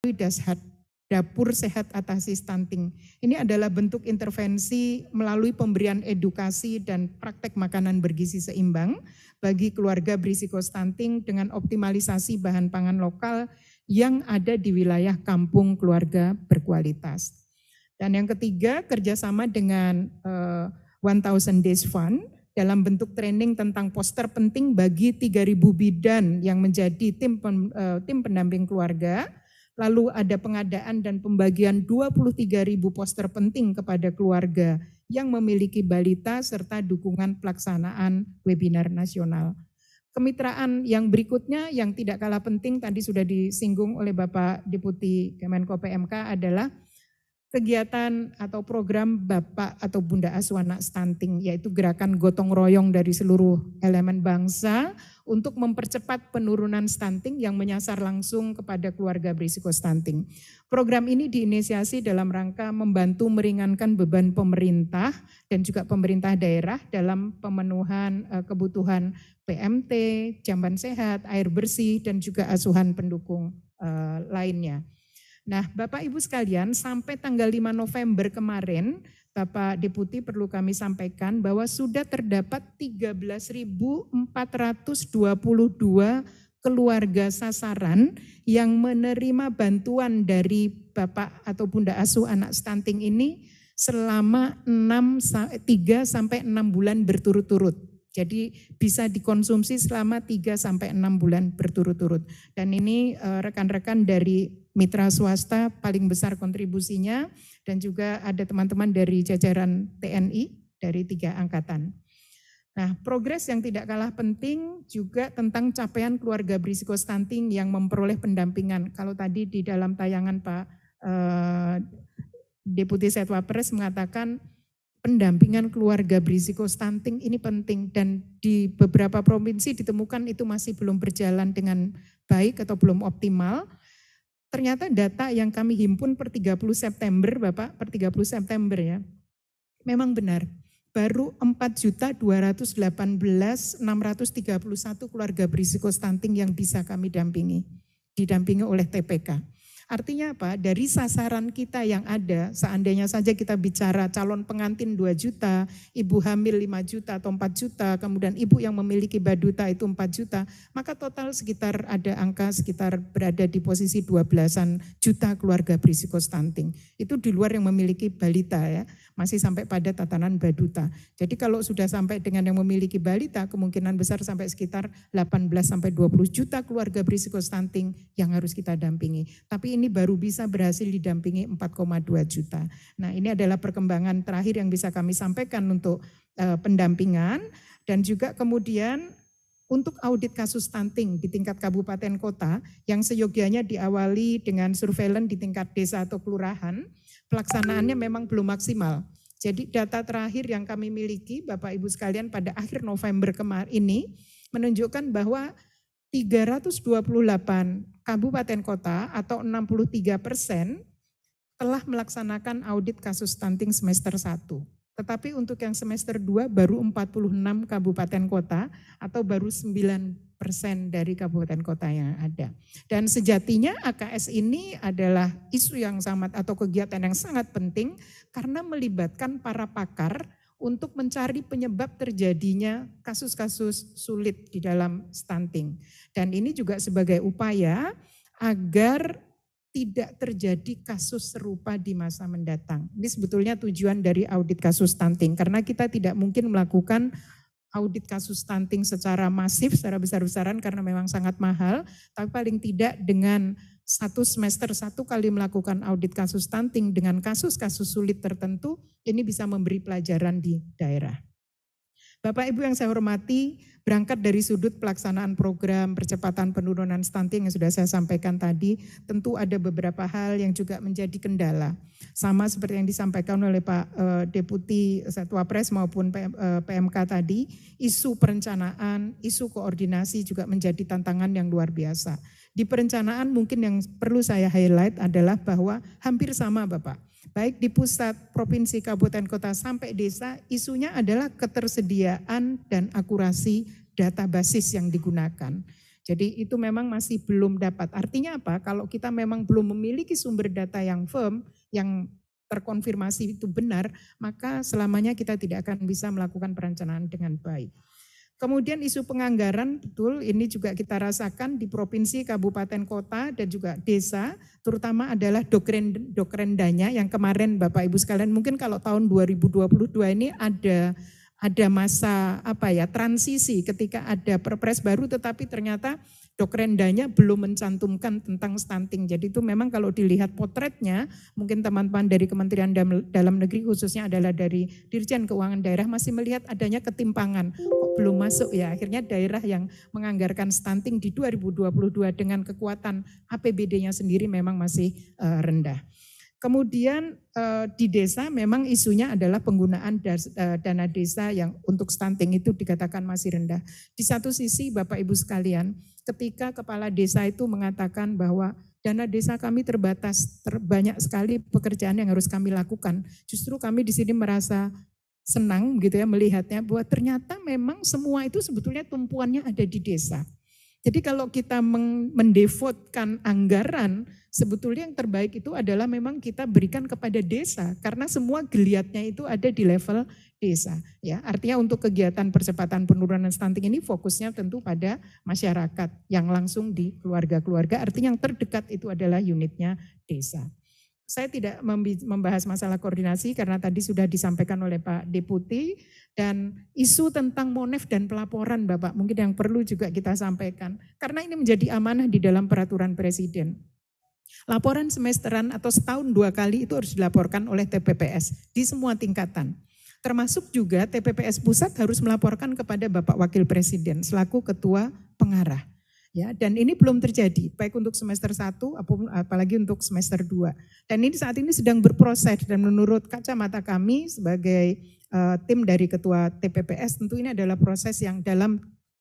Dashad, Dapur Sehat Atasi Stunting. Ini adalah bentuk intervensi melalui pemberian edukasi dan praktek makanan bergizi seimbang bagi keluarga berisiko stunting dengan optimalisasi bahan pangan lokal yang ada di wilayah kampung keluarga berkualitas. Dan yang ketiga, kerjasama dengan 1000 Days Fund dalam bentuk training tentang poster penting bagi 3.000 bidan yang menjadi tim pendamping keluarga. Lalu ada pengadaan dan pembagian 23.000 poster penting kepada keluarga yang memiliki balita serta dukungan pelaksanaan webinar nasional. Kemitraan yang berikutnya yang tidak kalah penting tadi sudah disinggung oleh Bapak Deputi Kemenko PMK adalah kegiatan atau program Bapak atau Bunda Asuh Anak Stunting, yaitu gerakan gotong royong dari seluruh elemen bangsa untuk mempercepat penurunan stunting yang menyasar langsung kepada keluarga berisiko stunting. Program ini diinisiasi dalam rangka membantu meringankan beban pemerintah dan juga pemerintah daerah dalam pemenuhan kebutuhan PMT, jamban sehat, air bersih, dan juga asuhan pendukung lainnya. Nah, Bapak Ibu sekalian, sampai tanggal 5 November kemarin, Bapak Deputi perlu kami sampaikan bahwa sudah terdapat 13.422 keluarga sasaran yang menerima bantuan dari Bapak atau Bunda Asuh Anak Stunting ini selama 3 sampai 6 bulan berturut-turut. Jadi bisa dikonsumsi selama 3 sampai 6 bulan berturut-turut. Dan ini rekan-rekan dari mitra swasta paling besar kontribusinya dan juga ada teman-teman dari jajaran TNI dari 3 angkatan. Nah, progres yang tidak kalah penting juga tentang capaian keluarga berisiko stunting yang memperoleh pendampingan. Kalau tadi di dalam tayangan Pak Deputi Setwapres mengatakan pendampingan keluarga berisiko stunting ini penting dan di beberapa provinsi ditemukan itu masih belum berjalan dengan baik atau belum optimal. Ternyata data yang kami himpun per 30 September, Bapak, per 30 September ya, memang benar. Baru 4.218.631 keluarga berisiko stunting yang bisa kami didampingi oleh TPK. Artinya apa? Dari sasaran kita yang ada, seandainya saja kita bicara calon pengantin 2 juta, ibu hamil 5 juta atau 4 juta, kemudian ibu yang memiliki baduta itu 4 juta, maka total sekitar ada angka sekitar berada di posisi 12-an juta keluarga berisiko stunting. Itu di luar yang memiliki balita ya, masih sampai pada tatanan baduta. Jadi kalau sudah sampai dengan yang memiliki balita, kemungkinan besar sampai sekitar 18 sampai 20 juta keluarga berisiko stunting yang harus kita dampingi. Tapi ini baru bisa berhasil didampingi 4,2 juta. Nah, ini adalah perkembangan terakhir yang bisa kami sampaikan untuk pendampingan dan juga kemudian untuk audit kasus stunting di tingkat kabupaten kota yang seyogianya diawali dengan surveillance di tingkat desa atau kelurahan, pelaksanaannya memang belum maksimal. Jadi data terakhir yang kami miliki Bapak Ibu sekalian pada akhir November kemarin ini menunjukkan bahwa 328 kabupaten kota atau 63% telah melaksanakan audit kasus stunting semester 1. Tetapi untuk yang semester 2 baru 46 kabupaten kota atau baru 9% dari kabupaten kota yang ada. Dan sejatinya AKS ini adalah isu yang sangat atau kegiatan yang sangat penting karena melibatkan para pakar untuk mencari penyebab terjadinya kasus-kasus sulit di dalam stunting. Dan ini juga sebagai upaya agar tidak terjadi kasus serupa di masa mendatang. Ini sebetulnya tujuan dari audit kasus stunting, karena kita tidak mungkin melakukan audit kasus stunting secara masif, secara besar-besaran karena memang sangat mahal, tapi paling tidak dengan 1 semester 1 kali melakukan audit kasus stunting dengan kasus-kasus sulit tertentu, ini bisa memberi pelajaran di daerah. Bapak Ibu yang saya hormati, berangkat dari sudut pelaksanaan program percepatan penurunan stunting yang sudah saya sampaikan tadi, tentu ada beberapa hal yang juga menjadi kendala. Sama seperti yang disampaikan oleh Pak Deputi Setwapres maupun PMK tadi, isu perencanaan, isu koordinasi juga menjadi tantangan yang luar biasa. Di perencanaan mungkin yang perlu saya highlight adalah bahwa hampir sama Bapak. Baik di pusat, provinsi, kabupaten, kota sampai desa, isunya adalah ketersediaan dan akurasi data basis yang digunakan. Jadi itu memang masih belum dapat. Artinya apa? Kalau kita memang belum memiliki sumber data yang firm, yang terkonfirmasi itu benar, maka selamanya kita tidak akan bisa melakukan perencanaan dengan baik. Kemudian isu penganggaran, betul ini juga kita rasakan di provinsi, kabupaten, kota, dan juga desa, terutama adalah Dokrendanya yang kemarin Bapak Ibu sekalian, mungkin kalau tahun 2022 ini ada masa transisi ketika ada perpres baru, tetapi ternyata Dokrendanya belum mencantumkan tentang stunting. Jadi itu memang kalau dilihat potretnya, mungkin teman-teman dari Kementerian Dalam Negeri khususnya adalah dari Dirjen Keuangan Daerah masih melihat adanya ketimpangan. Kok belum masuk ya, akhirnya daerah yang menganggarkan stunting di 2022 dengan kekuatan APBD-nya sendiri memang masih rendah. Kemudian di desa memang isunya adalah penggunaan dana desa yang untuk stunting itu dikatakan masih rendah. Di satu sisi Bapak Ibu sekalian, ketika kepala desa itu mengatakan bahwa dana desa kami terbatas, banyak sekali pekerjaan yang harus kami lakukan. Justru kami di sini merasa senang gitu ya melihatnya bahwa ternyata memang semua itu sebetulnya tumpuannya ada di desa. Jadi kalau kita mendevotkan anggaran, sebetulnya yang terbaik itu adalah memang kita berikan kepada desa, karena semua geliatnya itu ada di level desa. Ya, artinya untuk kegiatan percepatan penurunan stunting ini fokusnya tentu pada masyarakat yang langsung di keluarga-keluarga, artinya yang terdekat itu adalah unitnya desa. Saya tidak membahas masalah koordinasi karena tadi sudah disampaikan oleh Pak Deputi, dan isu tentang monef dan pelaporan Bapak mungkin yang perlu juga kita sampaikan. Karena ini menjadi amanah di dalam peraturan Presiden. Laporan semesteran atau setahun 2 kali itu harus dilaporkan oleh TPPS di semua tingkatan. Termasuk juga TPPS Pusat harus melaporkan kepada Bapak Wakil Presiden selaku Ketua Pengarah. Ya, dan ini belum terjadi, baik untuk semester 1 apalagi untuk semester 2. Dan ini saat ini sedang berproses dan menurut kacamata kami sebagai tim dari Ketua TPPS tentu ini adalah proses yang dalam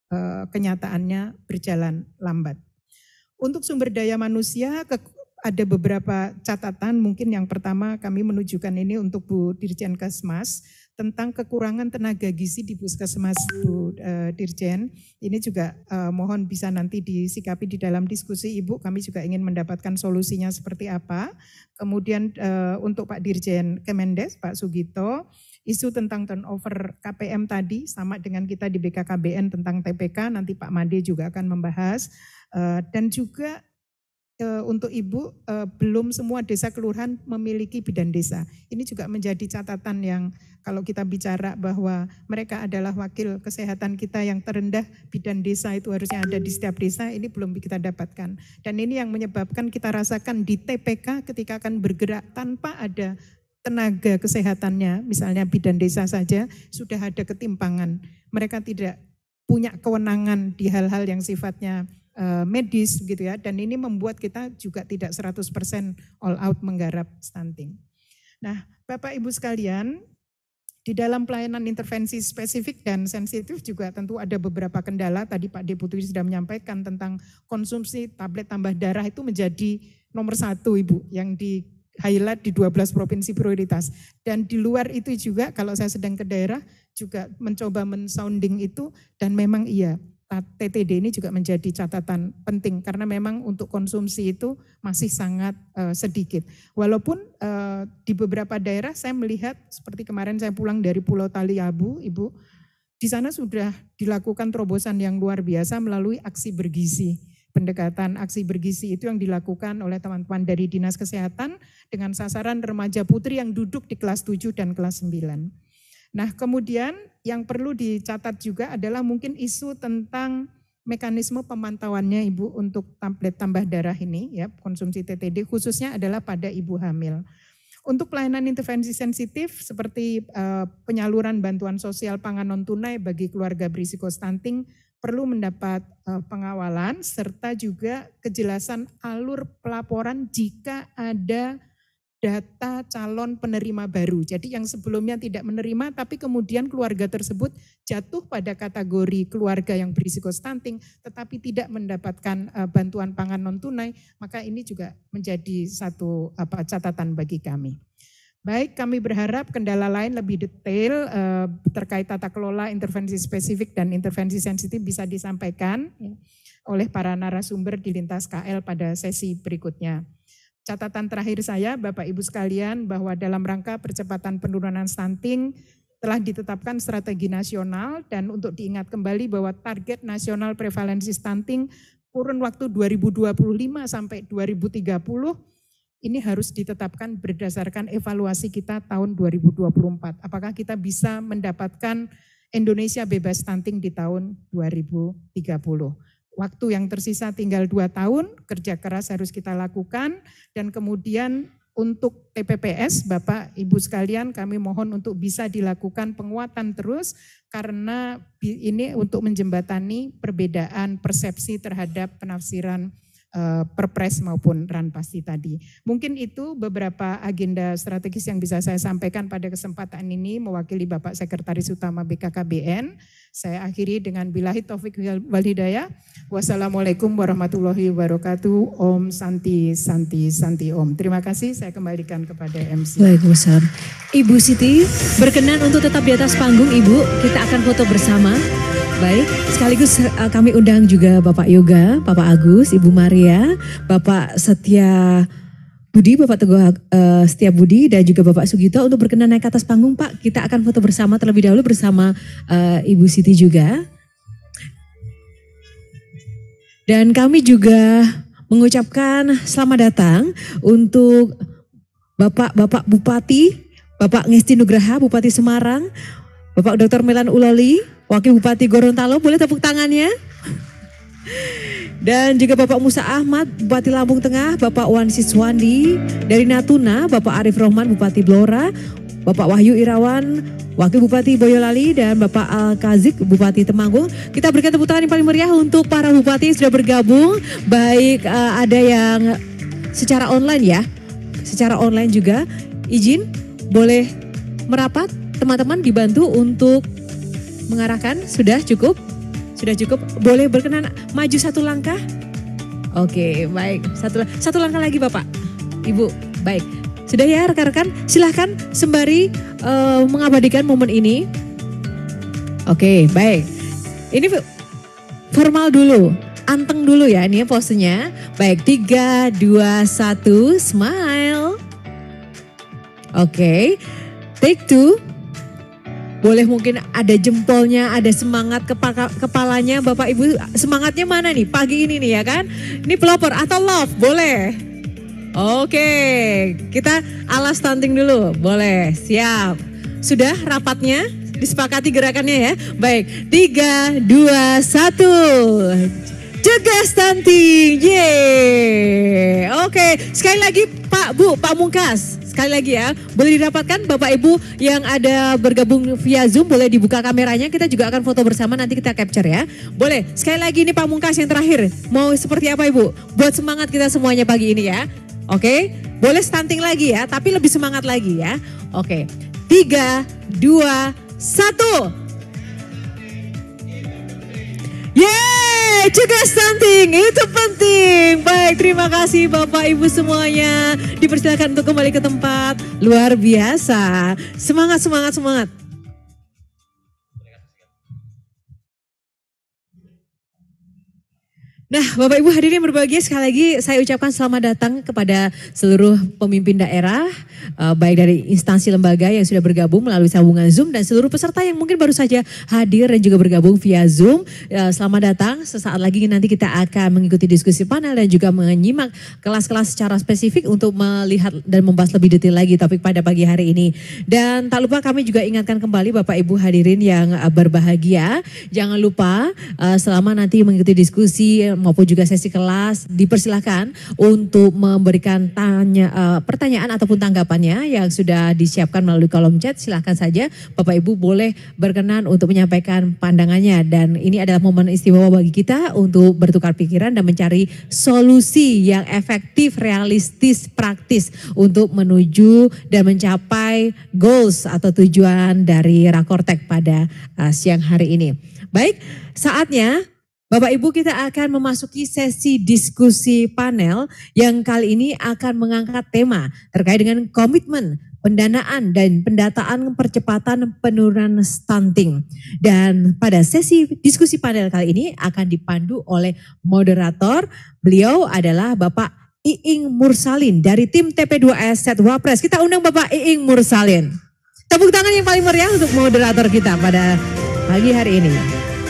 kenyataannya berjalan lambat. Untuk sumber daya manusia ada beberapa catatan, mungkin yang pertama kami menunjukkan ini untuk Bu Dirjen Kesmas, tentang kekurangan tenaga gizi di Puskesmas Bu Dirjen. Ini juga mohon bisa nanti disikapi di dalam diskusi Ibu, kami juga ingin mendapatkan solusinya seperti apa. Kemudian untuk Pak Dirjen Kemendes, Pak Sugito, isu tentang turnover KPM tadi sama dengan kita di BKKBN tentang TPK, nanti Pak Made juga akan membahas. Dan juga untuk Ibu, belum semua desa kelurahan memiliki bidan desa. Ini juga menjadi catatan yang kalau kita bicara bahwa mereka adalah wakil kesehatan kita yang terendah, bidan desa itu harusnya ada di setiap desa, ini belum kita dapatkan. Dan ini yang menyebabkan kita rasakan di TPK ketika akan bergerak tanpa ada tenaga kesehatannya, misalnya bidan desa saja sudah ada ketimpangan. Mereka tidak punya kewenangan di hal-hal yang sifatnya medis gitu ya, dan ini membuat kita juga tidak 100% all out menggarap stunting. Nah, Bapak Ibu sekalian, di dalam pelayanan intervensi spesifik dan sensitif juga tentu ada beberapa kendala. Tadi Pak Deputi sudah menyampaikan tentang konsumsi tablet tambah darah itu menjadi nomor 1 Ibu yang di highlight di 12 provinsi prioritas. Dan di luar itu juga kalau saya sedang ke daerah juga mencoba men-sounding itu, dan memang iya TTD ini juga menjadi catatan penting karena memang untuk konsumsi itu masih sangat sedikit. Walaupun di beberapa daerah saya melihat seperti kemarin saya pulang dari Pulau Taliabu, Ibu, di sana sudah dilakukan terobosan yang luar biasa melalui aksi bergizi. Pendekatan aksi bergizi itu yang dilakukan oleh teman-teman dari Dinas Kesehatan dengan sasaran remaja putri yang duduk di kelas 7 dan kelas 9. Nah, kemudian yang perlu dicatat juga adalah mungkin isu tentang mekanisme pemantauannya Ibu untuk tablet tambah darah ini ya, konsumsi TTD khususnya adalah pada ibu hamil. Untuk pelayanan intervensi sensitif seperti penyaluran bantuan sosial pangan non tunai bagi keluarga berisiko stunting perlu mendapat pengawalan serta juga kejelasan alur pelaporan jika ada data calon penerima baru. Jadi yang sebelumnya tidak menerima tapi kemudian keluarga tersebut jatuh pada kategori keluarga yang berisiko stunting tetapi tidak mendapatkan bantuan pangan non tunai, maka ini juga menjadi satu catatan bagi kami. Baik, kami berharap kendala lain lebih detail terkait tata kelola intervensi spesifik dan intervensi sensitif bisa disampaikan. oleh para narasumber di Lintas KL pada sesi berikutnya. Catatan terakhir saya, Bapak Ibu sekalian, bahwa dalam rangka percepatan penurunan stunting telah ditetapkan strategi nasional, dan untuk diingat kembali bahwa target nasional prevalensi stunting kurun waktu 2025 sampai 2030 ini harus ditetapkan berdasarkan evaluasi kita tahun 2024. Apakah kita bisa mendapatkan Indonesia bebas stunting di tahun 2030. Waktu yang tersisa tinggal 2 tahun, kerja keras harus kita lakukan, dan kemudian untuk TPPS, Bapak Ibu sekalian, kami mohon untuk bisa dilakukan penguatan terus, karena ini untuk menjembatani perbedaan persepsi terhadap penafsiran Perpres maupun Ranpasti tadi. Mungkin itu beberapa agenda strategis yang bisa saya sampaikan pada kesempatan ini mewakili Bapak Sekretaris Utama BKKBN. Saya akhiri dengan billahi taufik wal hidayah. Wassalamualaikum warahmatullahi wabarakatuh. Om Santi Santi Santi Om. Terima kasih, saya kembalikan kepada MC. Waalaikumsalam. Ibu Siti berkenan untuk tetap di atas panggung, Ibu. Kita akan foto bersama. Baik, sekaligus kami undang juga Bapak Yoga, Bapak Agus, Ibu Maria, Bapak Setia Budi, Bapak Teguh Setia Budi, dan juga Bapak Sugito untuk berkenan naik ke atas panggung, Pak. Kita akan foto bersama terlebih dahulu bersama Ibu Siti juga. Dan kami juga mengucapkan selamat datang untuk Bapak Bupati, Bapak Ngesti Nugraha, Bupati Semarang, Bapak Dr. Melan Uloli, Wakil Bupati Gorontalo, boleh tepuk tangannya. Dan juga Bapak Musa Ahmad, Bupati Lampung Tengah, Bapak Wan Siswandi dari Natuna, Bapak Arif Rohman, Bupati Blora, Bapak Wahyu Irawan, Wakil Bupati Boyolali, dan Bapak Al-Kazik, Bupati Temanggung. Kita berikan tepuk tangan yang paling meriah untuk para bupati yang sudah bergabung. Baik, ada yang secara online ya, secara online juga. Izin, boleh merapat, teman-teman dibantu untuk mengarahkan. Sudah cukup? Sudah cukup? Boleh berkenan maju satu langkah? Oke, baik. Satu langkah lagi Bapak, Ibu. Baik. Sudah ya rekan-rekan? Silahkan sembari mengabadikan momen ini. Oke, baik. Ini formal dulu. Anteng dulu ya ini posenya. Baik, 3, 2, 1, smile. Oke, take 2. Boleh mungkin ada jempolnya, ada semangat kepalanya. Bapak Ibu semangatnya mana nih pagi ini nih ya kan? Ini pelopor atau love boleh? Oke, kita ala stunting dulu. Boleh, siap. Sudah rapatnya? Disepakati gerakannya ya? Baik, 3, 2, 1. Cegah stunting, yeay. Oke, sekali lagi Pak, Bu, Pak Mungkas. Sekali lagi ya, boleh didapatkan Bapak Ibu yang ada bergabung via Zoom, boleh dibuka kameranya, kita juga akan foto bersama, nanti kita capture ya. Boleh, sekali lagi ini Pak Mungkas yang terakhir, mau seperti apa Ibu? Buat semangat kita semuanya pagi ini ya. Oke, boleh stunting lagi ya, tapi lebih semangat lagi ya. Oke, 3, 2, 1. Yeay, cegah stunting itu penting. Baik, terima kasih Bapak Ibu semuanya. Dipersilakan untuk kembali ke tempat. Luar biasa. Semangat, semangat, semangat. Nah, Bapak Ibu hadirin yang berbahagia, sekali lagi saya ucapkan selamat datang kepada seluruh pemimpin daerah, baik dari instansi lembaga yang sudah bergabung melalui sambungan Zoom dan seluruh peserta yang mungkin baru saja hadir dan juga bergabung via Zoom. Selamat datang, sesaat lagi nanti kita akan mengikuti diskusi panel dan juga menyimak kelas-kelas secara spesifik untuk melihat dan membahas lebih detail lagi topik pada pagi hari ini. Dan tak lupa kami juga ingatkan kembali Bapak Ibu hadirin yang berbahagia, jangan lupa selama nanti mengikuti diskusi maupun juga sesi kelas, dipersilahkan untuk memberikan pertanyaan ataupun tanggapannya yang sudah disiapkan melalui kolom chat. Silahkan saja Bapak Ibu boleh berkenan untuk menyampaikan pandangannya, dan ini adalah momen istimewa bagi kita untuk bertukar pikiran dan mencari solusi yang efektif, realistis, praktis untuk menuju dan mencapai goals atau tujuan dari Rakortek pada siang hari ini. Baik, saatnya Bapak Ibu kita akan memasuki sesi diskusi panel yang kali ini akan mengangkat tema terkait dengan komitmen pendanaan dan pendataan percepatan penurunan stunting. Dan pada sesi diskusi panel kali ini akan dipandu oleh moderator. Beliau adalah Bapak Iing Mursalin dari tim TP2S Setwapres. Kita undang Bapak Iing Mursalin. Tepuk tangan yang paling meriah untuk moderator kita pada pagi hari ini.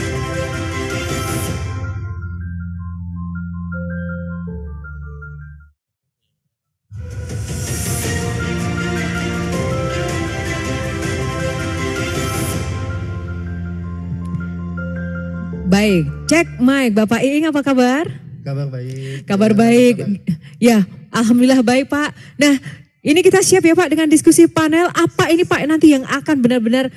Baik, cek mic. Bapak Iing apa kabar? Kabar baik. Kabar baik. Ya, alhamdulillah baik Pak. Nah, ini kita siap ya Pak dengan diskusi panel. Apa ini Pak nanti yang akan benar-benar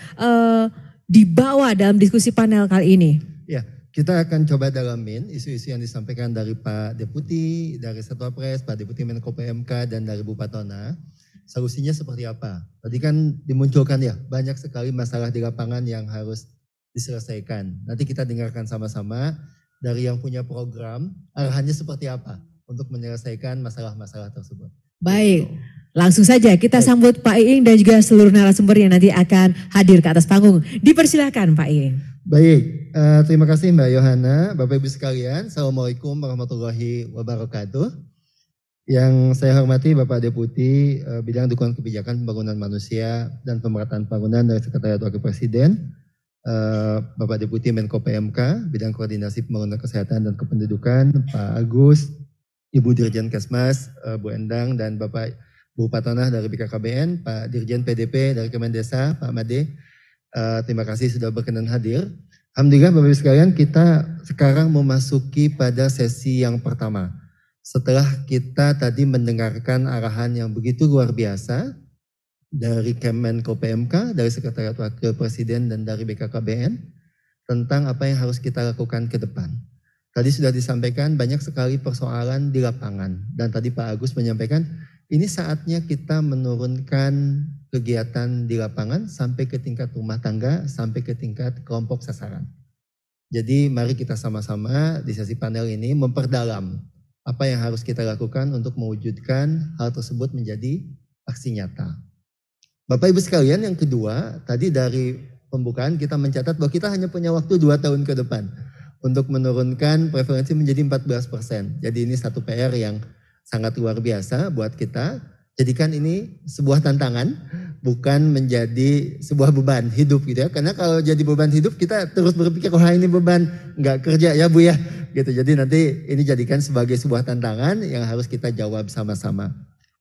dibawa dalam diskusi panel kali ini? Ya, kita akan coba dalamin isu-isu yang disampaikan dari Pak Deputi, dari Setwapres, Pak Deputi Menko PMK, dan dari Bu Patona. Solusinya seperti apa? Tadi kan dimunculkan ya, banyak sekali masalah di lapangan yang harus diselesaikan. Nanti kita dengarkan sama-sama dari yang punya program, arahannya seperti apa untuk menyelesaikan masalah-masalah tersebut. Baik, langsung saja kita sambut Pak Iing dan juga seluruh narasumber yang nanti akan hadir ke atas panggung. Dipersilakan Pak Iing. Baik, terima kasih Mbak Yohana, Bapak Ibu sekalian. Assalamualaikum warahmatullahi wabarakatuh. Yang saya hormati Bapak Deputi Bidang Dukungan Kebijakan Pembangunan Manusia dan Pemerataan Pembangunan dari Sekretariat Wakil Presiden, Bapak Deputi Menko PMK, Bidang Koordinasi Pembangunan Kesehatan dan Kependudukan, Pak Agus, Ibu Dirjen Kesmas, Bu Endang, dan Bapak Bu Patona dari BKKBN, Pak Dirjen PDP dari Kemendesa, Pak Made. Terima kasih sudah berkenan hadir. Alhamdulillah Bapak Ibu sekalian, kita sekarang memasuki pada sesi yang pertama. Setelah kita tadi mendengarkan arahan yang begitu luar biasa dari Kemenko PMK, dari Sekretariat Wakil Presiden, dan dari BKKBN tentang apa yang harus kita lakukan ke depan. Tadi sudah disampaikan banyak sekali persoalan di lapangan, dan tadi Pak Agus menyampaikan ini saatnya kita menurunkan kegiatan di lapangan sampai ke tingkat rumah tangga, sampai ke tingkat kelompok sasaran. Jadi mari kita sama-sama di sesi panel ini memperdalam apa yang harus kita lakukan untuk mewujudkan hal tersebut menjadi aksi nyata. Bapak Ibu sekalian, yang kedua, tadi dari pembukaan kita mencatat bahwa kita hanya punya waktu 2 tahun ke depan untuk menurunkan prevalensi menjadi 14%. Jadi ini satu PR yang sangat luar biasa buat kita. Jadikan ini sebuah tantangan, bukan menjadi sebuah beban hidup gitu ya. Karena kalau jadi beban hidup kita terus berpikir, wah ini beban nggak kerja ya Bu ya. Gitu. Jadi nanti ini jadikan sebagai sebuah tantangan yang harus kita jawab sama-sama.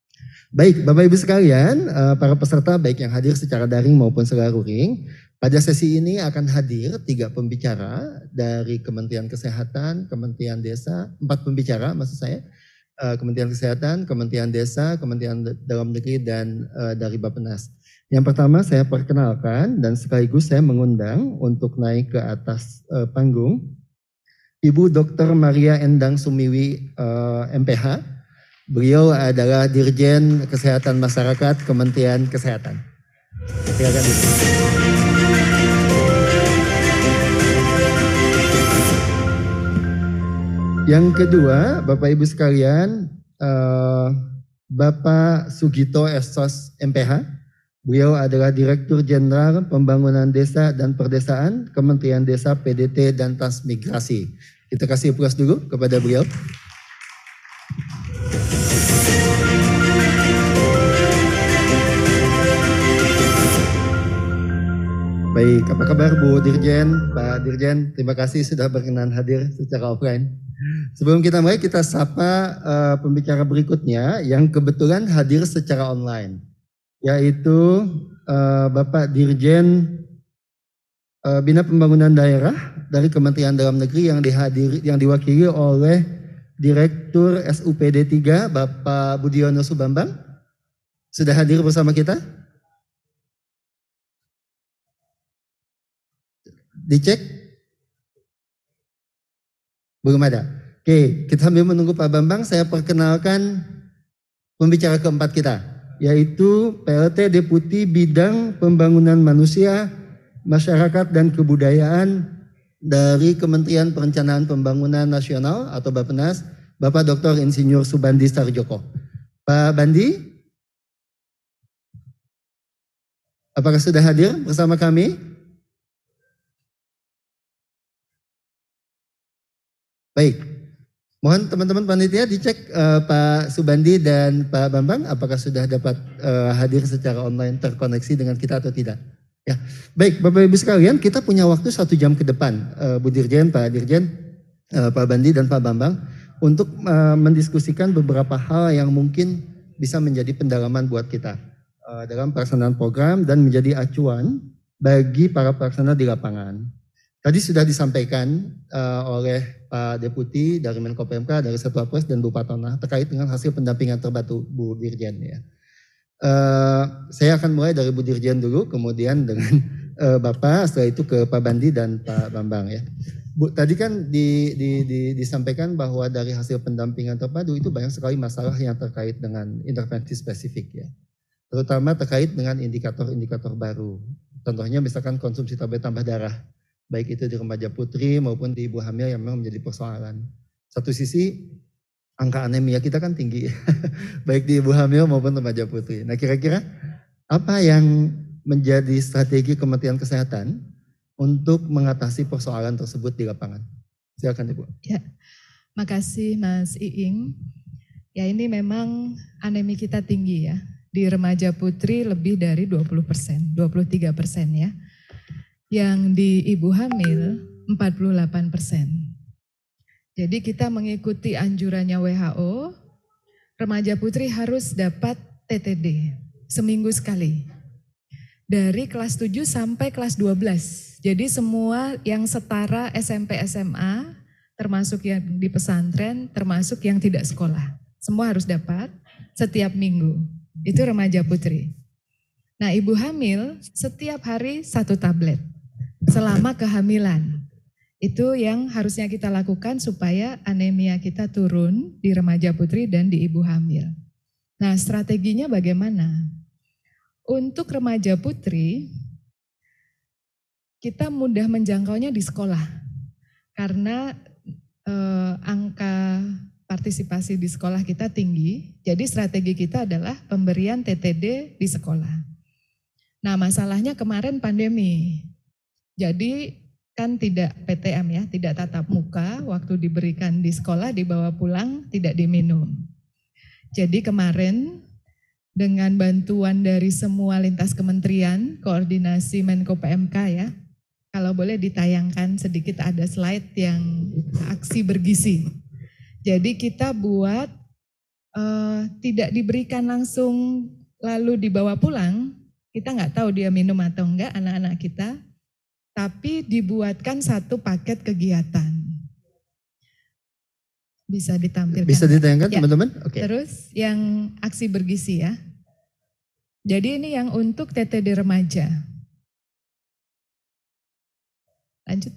Baik, Bapak Ibu sekalian, para peserta baik yang hadir secara daring maupun secara luring, pada sesi ini akan hadir 3 pembicara dari Kementerian Kesehatan, Kementerian Desa, 4 pembicara maksud saya, Kementerian Kesehatan, Kementerian Desa, Kementerian Dalam Negeri, dan dari Bappenas. Yang pertama saya perkenalkan dan sekaligus saya mengundang untuk naik ke atas panggung Ibu Dr. Maria Endang Sumiwi, MPH. Beliau adalah Dirjen Kesehatan Masyarakat Kementerian Kesehatan. Silakan. Yang kedua, Bapak Ibu sekalian, Bapak Sugito Esos, MPH. Beliau adalah Direktur Jenderal Pembangunan Desa dan Perdesaan, Kementerian Desa, PDT, dan Transmigrasi. Kita kasih aplaus dulu kepada beliau. Baik, apa kabar Bu Dirjen, Pak Dirjen? Terima kasih sudah berkenan hadir secara offline. Sebelum kita mulai, kita sapa pembicara berikutnya yang kebetulan hadir secara online, yaitu Bapak Dirjen Bina Pembangunan Daerah dari Kementerian Dalam Negeri yang diwakili oleh Direktur SUPD 3 Bapak Budiono Subambang. Sudah hadir bersama kita? Dicek? Belum ada. Oke, kita sambil menunggu Pak Bambang, saya perkenalkan pembicara keempat kita, yaitu PLT Deputi Bidang Pembangunan Manusia, Masyarakat dan Kebudayaan dari Kementerian Perencanaan Pembangunan Nasional atau Bappenas, Bapak Dr. Insinyur Subandi Sarjoko. Pak Bandi, Apakah sudah hadir bersama kami? Baik, mohon teman-teman panitia dicek Pak Subandi dan Pak Bambang apakah sudah dapat hadir secara online terkoneksi dengan kita atau tidak. Ya, baik Bapak Ibu sekalian, kita punya waktu 1 jam ke depan, Bu Dirjen, Pak Dirjen, Pak Bandi dan Pak Bambang untuk mendiskusikan beberapa hal yang mungkin bisa menjadi pendalaman buat kita dalam pelaksanaan program dan menjadi acuan bagi para pelaksana di lapangan. Tadi sudah disampaikan oleh Pak Deputi dari Menko PMK, dari Satuan Pres dan Bu Patona terkait dengan hasil pendampingan terbaru Bu Dirjen ya. Saya akan mulai dari Bu Dirjen dulu, kemudian dengan Bapak, setelah itu ke Pak Bandi dan Pak Bambang ya. Bu, tadi kan disampaikan bahwa dari hasil pendampingan terpadu itu banyak sekali masalah yang terkait dengan intervensi spesifik ya. Terutama terkait dengan indikator-indikator baru. Contohnya misalkan konsumsi tablet tambah darah, baik itu di remaja putri maupun di ibu hamil yang memang menjadi persoalan. Satu sisi angka anemia kita kan tinggi, baik di ibu hamil maupun remaja putri. Nah kira-kira apa yang menjadi strategi Kementerian Kesehatan untuk mengatasi persoalan tersebut di lapangan? Silakan Ibu. Ya, makasih Mas Iing. Ya ini memang anemi kita tinggi ya. Di remaja putri lebih dari 20%, 23% ya. Yang di ibu hamil 48%. Jadi kita mengikuti anjurannya WHO, remaja putri harus dapat TTD seminggu sekali. Dari kelas 7 sampai kelas 12. Jadi semua yang setara SMP SMA, termasuk yang di pesantren, termasuk yang tidak sekolah. Semua harus dapat setiap minggu. Itu remaja putri. Nah ibu hamil setiap hari 1 tablet selama kehamilan. Itu yang harusnya kita lakukan supaya anemia kita turun di remaja putri dan di ibu hamil. Nah strateginya bagaimana? Untuk remaja putri, kita mudah menjangkaunya di sekolah. Karena angka partisipasi di sekolah kita tinggi, jadi strategi kita adalah pemberian TTD di sekolah. Nah masalahnya kemarin pandemi, jadi kan tidak PTM ya, tidak tatap muka, waktu diberikan di sekolah dibawa pulang tidak diminum. Jadi kemarin dengan bantuan dari semua lintas kementerian, koordinasi Menko PMK ya, kalau boleh ditayangkan sedikit ada slide yang aksi bergizi. Jadi kita buat tidak diberikan langsung lalu dibawa pulang, kita nggak tahu dia minum atau enggak anak-anak kita, tapi dibuatkan 1 paket kegiatan. Bisa ditampilkan. Bisa ditayangkan ya. Teman-teman? Oke. Terus yang aksi bergizi ya. Jadi ini yang untuk TTD remaja. Lanjut.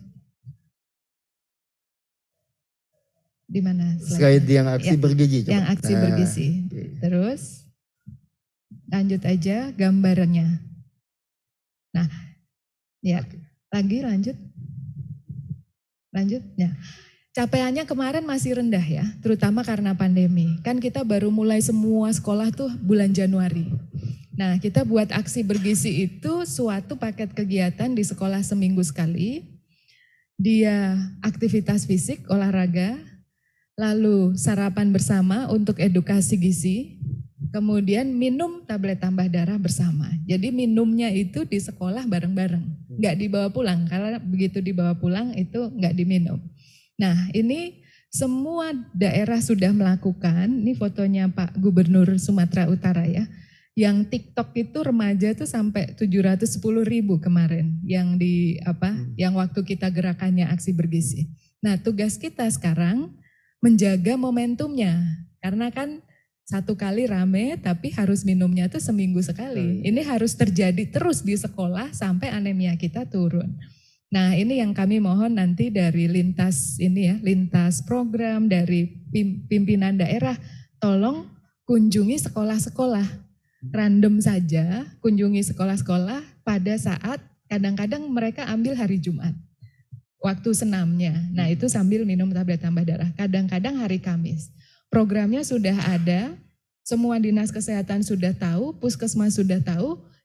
Di mana? Slide yang aksi bergizi. Coba. Yang aksi bergizi. Okay. Terus lanjut aja gambarnya. Nah, ya lagi lanjut. Lanjut. Ya. Capaiannya kemarin masih rendah ya, terutama karena pandemi. Kan kita baru mulai semua sekolah tuh bulan Januari. Nah, kita buat aksi bergizi itu suatu paket kegiatan di sekolah seminggu sekali. Dia aktivitas fisik, olahraga, lalu sarapan bersama untuk edukasi gizi, kemudian minum tablet tambah darah bersama. Jadi minumnya itu di sekolah bareng-bareng, nggak dibawa pulang, karena begitu dibawa pulang itu nggak diminum. Nah ini semua daerah sudah melakukan, ini fotonya Pak Gubernur Sumatera Utara ya, yang TikTok itu remaja tuh sampai 710.000 kemarin, yang yang waktu kita gerakannya aksi bergizi. Nah tugas kita sekarang menjaga momentumnya, karena kan 1 kali rame tapi harus minumnya tuh seminggu sekali. Ini harus terjadi terus di sekolah sampai anemia kita turun. Nah ini yang kami mohon nanti dari lintas program, dari pimpinan daerah, tolong kunjungi sekolah-sekolah. Random saja kunjungi sekolah-sekolah pada saat kadang-kadang mereka ambil hari Jumat. Waktu senamnya, nah itu sambil minum tablet tambah darah. Kadang-kadang hari Kamis. Programnya sudah ada, semua dinas kesehatan sudah tahu, puskesmas sudah tahu,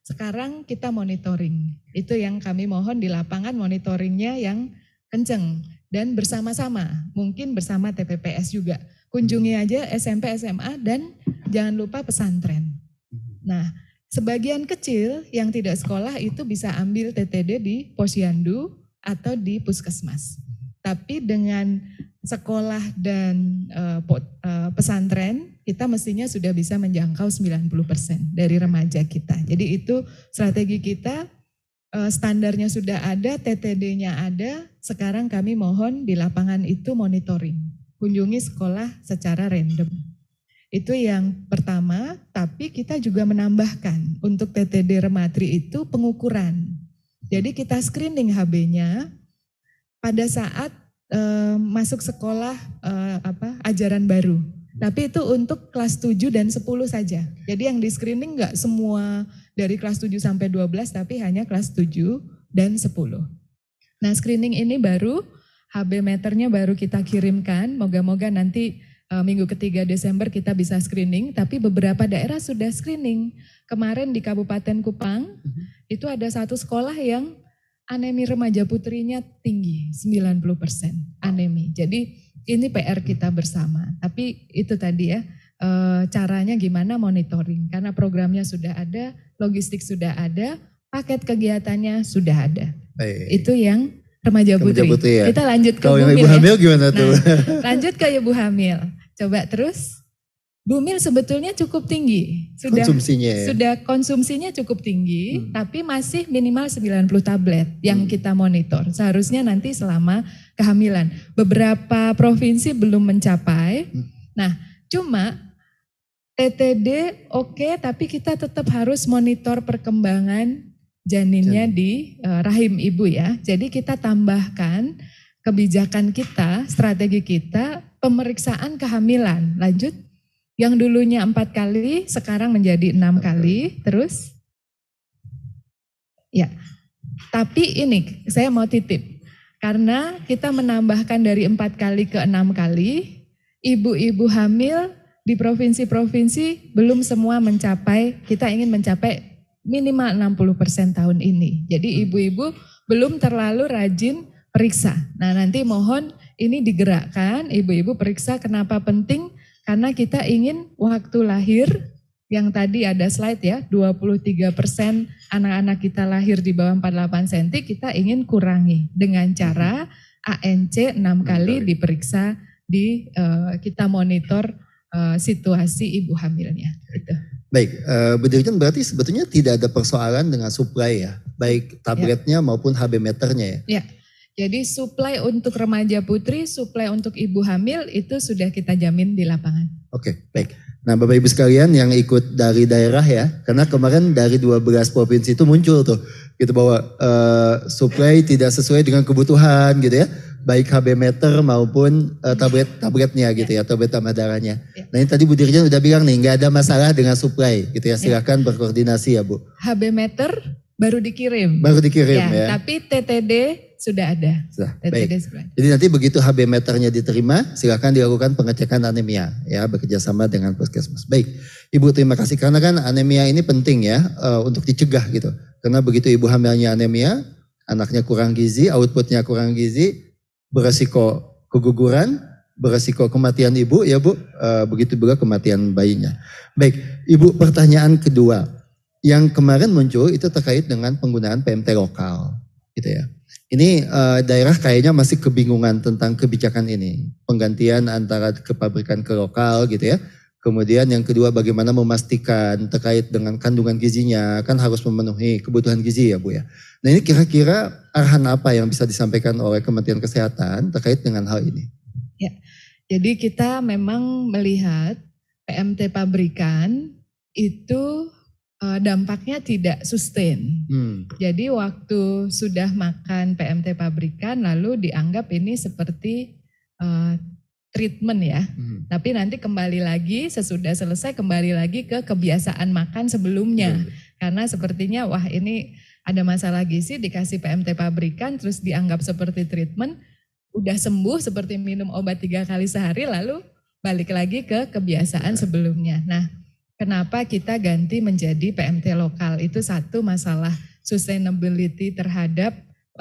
sekarang kita monitoring. Itu yang kami mohon di lapangan, monitoringnya yang kenceng dan bersama-sama, mungkin bersama TPPS juga. Kunjungi aja SMP, SMA dan jangan lupa pesantren. Nah, sebagian kecil yang tidak sekolah itu bisa ambil TTD di Posyandu atau di Puskesmas. Tapi dengan sekolah dan pesantren, kita mestinya sudah bisa menjangkau 90% dari remaja kita. Jadi itu strategi kita, standarnya sudah ada, TTD-nya ada, sekarang kami mohon di lapangan itu monitoring. Kunjungi sekolah secara random. Itu yang pertama, tapi kita juga menambahkan untuk TTD Rematri itu pengukuran. Jadi kita screening HB-nya pada saat masuk sekolah ajaran baru. Tapi itu untuk kelas 7 dan 10 saja. Jadi yang di screening enggak semua dari kelas 7 sampai 12 tapi hanya kelas 7 dan 10. Nah, screening ini baru HB meternya baru kita kirimkan. Moga-moga nanti minggu ketiga Desember kita bisa screening, tapi beberapa daerah sudah screening. Kemarin di Kabupaten Kupang itu ada satu sekolah yang anemi remaja putrinya tinggi, 90% anemi. Jadi ini PR kita bersama. Tapi itu tadi ya, caranya gimana monitoring. Karena programnya sudah ada, logistik sudah ada, paket kegiatannya sudah ada. Baik. Itu yang remaja putri. Ya. Kita lanjut ke Kalau Bu yang Mil ibu hamil ya. gimana tuh? Lanjut ke ibu hamil. Coba terus. Bu Mil sebetulnya cukup tinggi. Sudah konsumsinya cukup tinggi, tapi masih minimal 90 tablet yang kita monitor. Seharusnya nanti selama kehamilan. Beberapa provinsi belum mencapai. Nah, cuma TTD oke, tapi kita tetap harus monitor perkembangan janinnya di rahim ibu ya. Jadi kita tambahkan kebijakan kita, strategi kita, pemeriksaan kehamilan. Lanjut. Yang dulunya 4 kali, sekarang menjadi 6 kali, terus. Ya, tapi ini saya mau titip. Karena kita menambahkan dari 4 kali ke 6 kali, ibu-ibu hamil di provinsi-provinsi belum semua mencapai, kita ingin mencapai minimal 60% tahun ini. Jadi ibu-ibu belum terlalu rajin periksa. Nah nanti mohon ini digerakkan, ibu-ibu periksa. Kenapa penting? Karena kita ingin waktu lahir, yang tadi ada slide ya, 23% anak-anak kita lahir di bawah 48 cm, kita ingin kurangi dengan cara ANC 6 kali diperiksa, kita monitor situasi ibu hamilnya. Gitu. Baik, Bu Dirjen berarti sebetulnya tidak ada persoalan dengan supply ya, baik tabletnya maupun HB meternya ya? Ya. Jadi supply untuk remaja putri, supply untuk ibu hamil itu sudah kita jamin di lapangan. Oke, baik. Nah Bapak Ibu sekalian yang ikut dari daerah ya, karena kemarin dari 12 provinsi itu muncul tuh, gitu bahwa supply tidak sesuai dengan kebutuhan gitu ya, baik HB meter maupun tabletnya gitu ya, tablet tambah darahnya. Ya. Nah ini tadi Bu Dirjen udah bilang nih, nggak ada masalah dengan supply gitu ya, silakan berkoordinasi ya Bu. HB meter baru dikirim. Baru dikirim ya. Tapi TTD sudah ada. Baik. Jadi nanti begitu HB meternya diterima, silakan dilakukan pengecekan anemia ya, bekerjasama dengan puskesmas. Baik, Ibu terima kasih karena kan anemia ini penting ya untuk dicegah gitu. Karena begitu ibu hamilnya anemia, anaknya kurang gizi, outputnya kurang gizi, beresiko keguguran, beresiko kematian ibu ya Bu, begitu juga kematian bayinya. Baik, Ibu pertanyaan kedua yang kemarin muncul itu terkait dengan penggunaan PMT lokal gitu ya. Ini daerah kayaknya masih kebingungan tentang kebijakan ini. Penggantian antara ke pabrikan ke lokal gitu ya. Kemudian yang kedua bagaimana memastikan terkait dengan kandungan gizinya. Kan harus memenuhi kebutuhan gizi ya Bu ya. Nah ini kira-kira arahan apa yang bisa disampaikan oleh Kementerian Kesehatan terkait dengan hal ini? Ya, jadi kita memang melihat PMT pabrikan itu dampaknya tidak sustain. Jadi waktu sudah makan PMT pabrikan lalu dianggap ini seperti treatment ya. Tapi nanti kembali lagi sesudah selesai kembali lagi ke kebiasaan makan sebelumnya. Karena sepertinya wah ini ada masalah gizi dikasih PMT pabrikan terus dianggap seperti treatment. Udah sembuh seperti minum obat 3 kali sehari lalu balik lagi ke kebiasaan sebelumnya. Nah kenapa kita ganti menjadi PMT lokal. Itu satu masalah sustainability terhadap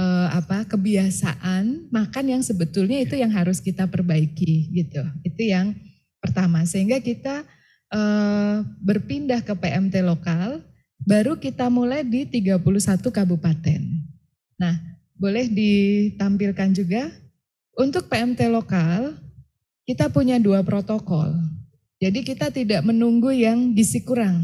kebiasaan makan yang sebetulnya itu yang harus kita perbaiki gitu. Itu yang pertama. Sehingga kita berpindah ke PMT lokal, baru kita mulai di 31 kabupaten. Nah, boleh ditampilkan juga untuk PMT lokal kita punya 2 protokol. Jadi kita tidak menunggu yang gizi kurang.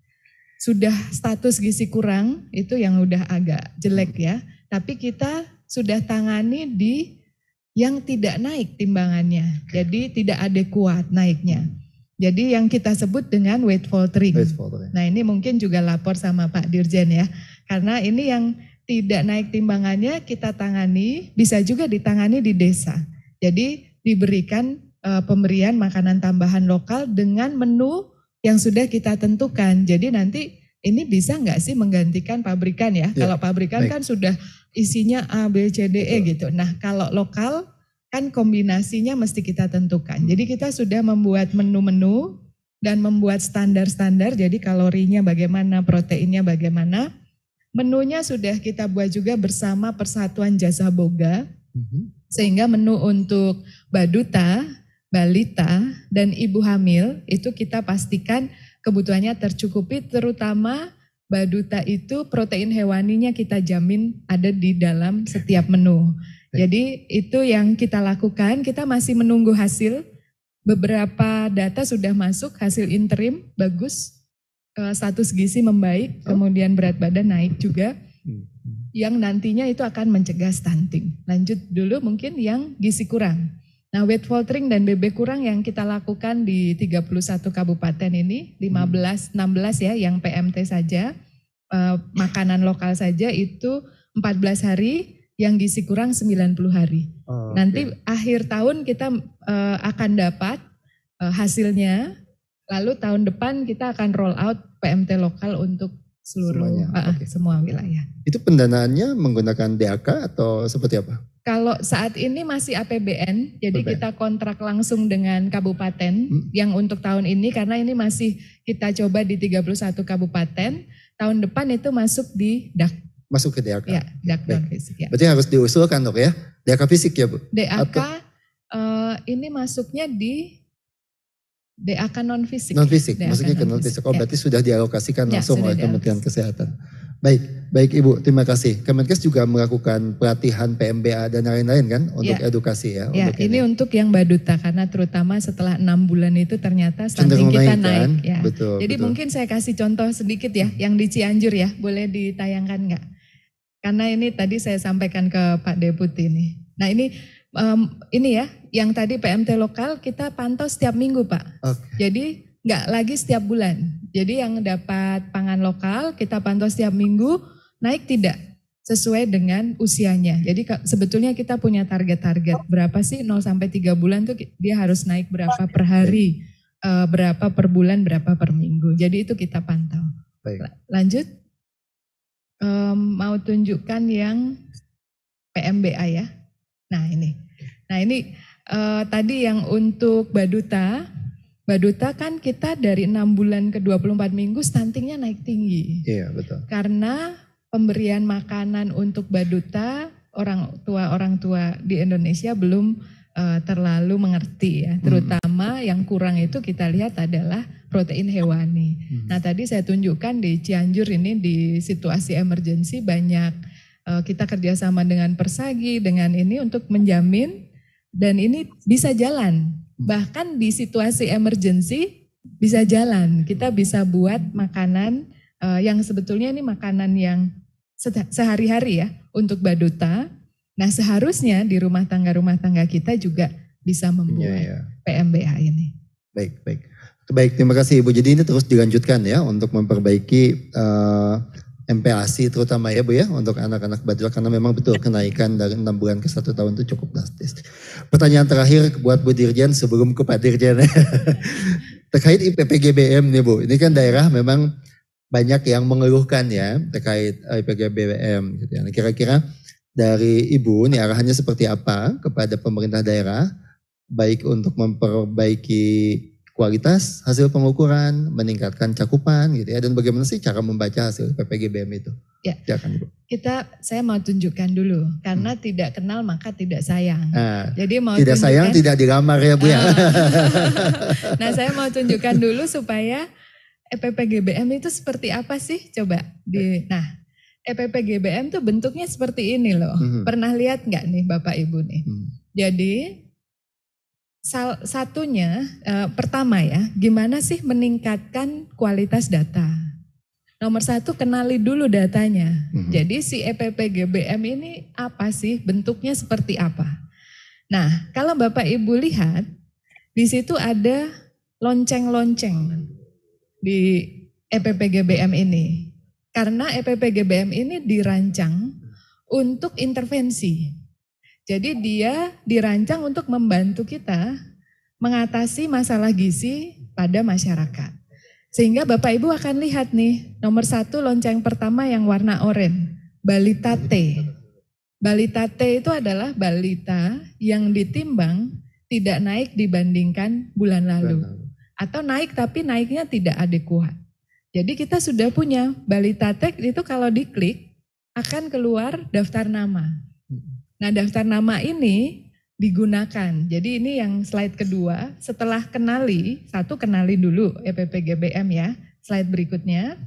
Sudah status gizi kurang itu yang udah agak jelek ya. Tapi kita sudah tangani di yang tidak naik timbangannya. Jadi tidak adekuat naiknya. Jadi yang kita sebut dengan weight faltering. Nah ini mungkin juga lapor sama Pak Dirjen ya. Karena ini yang tidak naik timbangannya kita tangani, bisa juga ditangani di desa. Jadi diberikan pemberian makanan tambahan lokal dengan menu yang sudah kita tentukan. Jadi nanti ini bisa nggak sih menggantikan pabrikan ya? Kalau pabrikan kan sudah isinya A, B, C, D, E gitu. Nah kalau lokal kan kombinasinya mesti kita tentukan. Jadi kita sudah membuat menu-menu dan membuat standar-standar. Jadi kalorinya bagaimana, proteinnya bagaimana. Menunya sudah kita buat juga bersama Persatuan Jasa Boga. Sehingga menu untuk baduta, balita, dan ibu hamil itu kita pastikan kebutuhannya tercukupi, terutama baduta itu protein hewaninya kita jamin ada di dalam setiap menu. Jadi itu yang kita lakukan, kita masih menunggu hasil. Beberapa data sudah masuk, hasil interim bagus, status gizi membaik, kemudian berat badan naik juga. Yang nantinya itu akan mencegah stunting. Lanjut dulu mungkin yang gizi kurang. Nah weight faltering dan BB kurang yang kita lakukan di 31 kabupaten ini, 16 ya yang PMT saja, makanan lokal saja itu 14 hari, yang gizi kurang 90 hari. Nanti akhir tahun kita akan dapat hasilnya, lalu tahun depan kita akan roll out PMT lokal untuk seluruh semua wilayah. Itu pendanaannya menggunakan DAK atau seperti apa? Kalau saat ini masih APBN, jadi kita kontrak langsung dengan kabupaten yang untuk tahun ini, karena ini masih kita coba di 31 kabupaten, tahun depan itu masuk di DAK. Masuk ke DAK? Ya, DAK non-fisik. Ya. Berarti harus diusulkan dok ya? DAK fisik ya Bu? DAK ini masuknya di DAK non-fisik. Non-fisik, maksudnya ke non-fisik. Oh berarti sudah dialokasikan langsung oleh Kementerian Kesehatan. Baik Ibu, terima kasih. Kemenkes juga melakukan pelatihan PMBA dan lain-lain kan untuk edukasi ya. Ya, ini untuk yang baduta karena terutama setelah 6 bulan itu ternyata stunting kita naik. Ya. Betul, jadi mungkin saya kasih contoh sedikit ya, yang di Cianjur ya, boleh ditayangkan nggak? Karena ini tadi saya sampaikan ke Pak Deputi nih. Nah ini ya, yang tadi PMT lokal kita pantau setiap minggu Pak. Jadi nggak lagi setiap bulan. Jadi yang dapat pangan lokal kita pantau setiap minggu, naik tidak sesuai dengan usianya. Jadi sebetulnya kita punya target-target berapa sih 0 sampai 3 bulan tuh dia harus naik berapa per hari, berapa per bulan, berapa per minggu. Jadi itu kita pantau. Lanjut, mau tunjukkan yang PMBA ya. Nah ini tadi yang untuk Baduta kan kita dari 6 bulan ke 24 minggu stuntingnya naik tinggi. Iya betul. Karena pemberian makanan untuk baduta orang tua di Indonesia belum terlalu mengerti ya. Terutama yang kurang itu kita lihat adalah protein hewani. Nah tadi saya tunjukkan di Cianjur ini di situasi emergensi banyak kita kerjasama dengan Persagi dengan ini untuk menjamin dan ini bisa jalan. Bahkan di situasi emergency bisa jalan. Kita bisa buat makanan yang sebetulnya ini makanan yang sehari-hari ya untuk baduta. Nah seharusnya di rumah tangga kita juga bisa membuat PMBA ini. Baik, terima kasih Ibu. Jadi ini terus dilanjutkan ya untuk memperbaiki MPASI terutama ya Bu ya untuk anak-anak baduta karena memang betul kenaikan dari 6 bulan ke 1 tahun itu cukup drastis. Pertanyaan terakhir buat Bu Dirjen sebelum ke Pak Dirjen terkait IPPGBM nih Bu. Ini kan daerah memang banyak yang mengeluhkan ya terkait IPPGBM gitu ya. Kira-kira dari Ibu nih arahannya seperti apa kepada pemerintah daerah baik untuk memperbaiki kualitas hasil pengukuran, meningkatkan cakupan gitu ya. Dan bagaimana sih cara membaca hasil PPGBM itu? Ya. Silakan Ibu. Saya mau tunjukkan dulu, karena tidak kenal maka tidak sayang. Jadi mau tidak sayang tidak dilamar ya Bu ya. Nah saya mau tunjukkan dulu supaya EPPGBM itu seperti apa sih? Coba nah EPPGBM tuh bentuknya seperti ini loh. Pernah lihat nggak nih Bapak Ibu nih? Jadi satunya pertama ya, gimana sih meningkatkan kualitas data? Nomor satu, kenali dulu datanya. Jadi si EPPGBM ini apa sih? Bentuknya seperti apa? Nah, kalau Bapak Ibu lihat, di situ ada lonceng-lonceng di EPPGBM ini. Karena EPPGBM ini dirancang untuk intervensi. Jadi dia dirancang untuk membantu kita mengatasi masalah gizi pada masyarakat. Sehingga Bapak Ibu akan lihat nih, nomor satu lonceng pertama yang warna oranye, balita T. Balita T itu adalah balita yang ditimbang tidak naik dibandingkan bulan lalu. Atau naik tapi naiknya tidak adekuat. Jadi kita sudah punya balita T itu kalau diklik akan keluar daftar nama. Nah daftar nama ini digunakan. Jadi ini yang slide kedua, setelah kenali dulu EPPGBM ya. Slide berikutnya,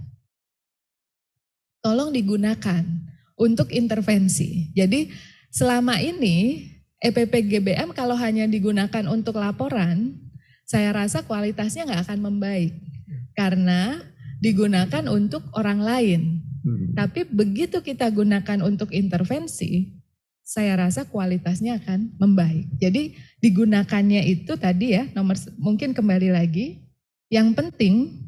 tolong digunakan untuk intervensi. Jadi selama ini EPPGBM kalau hanya digunakan untuk laporan, saya rasa kualitasnya nggak akan membaik. Karena digunakan untuk orang lain. Tapi begitu kita gunakan untuk intervensi, saya rasa kualitasnya akan membaik. Jadi digunakannya itu tadi ya, mungkin kembali lagi, yang penting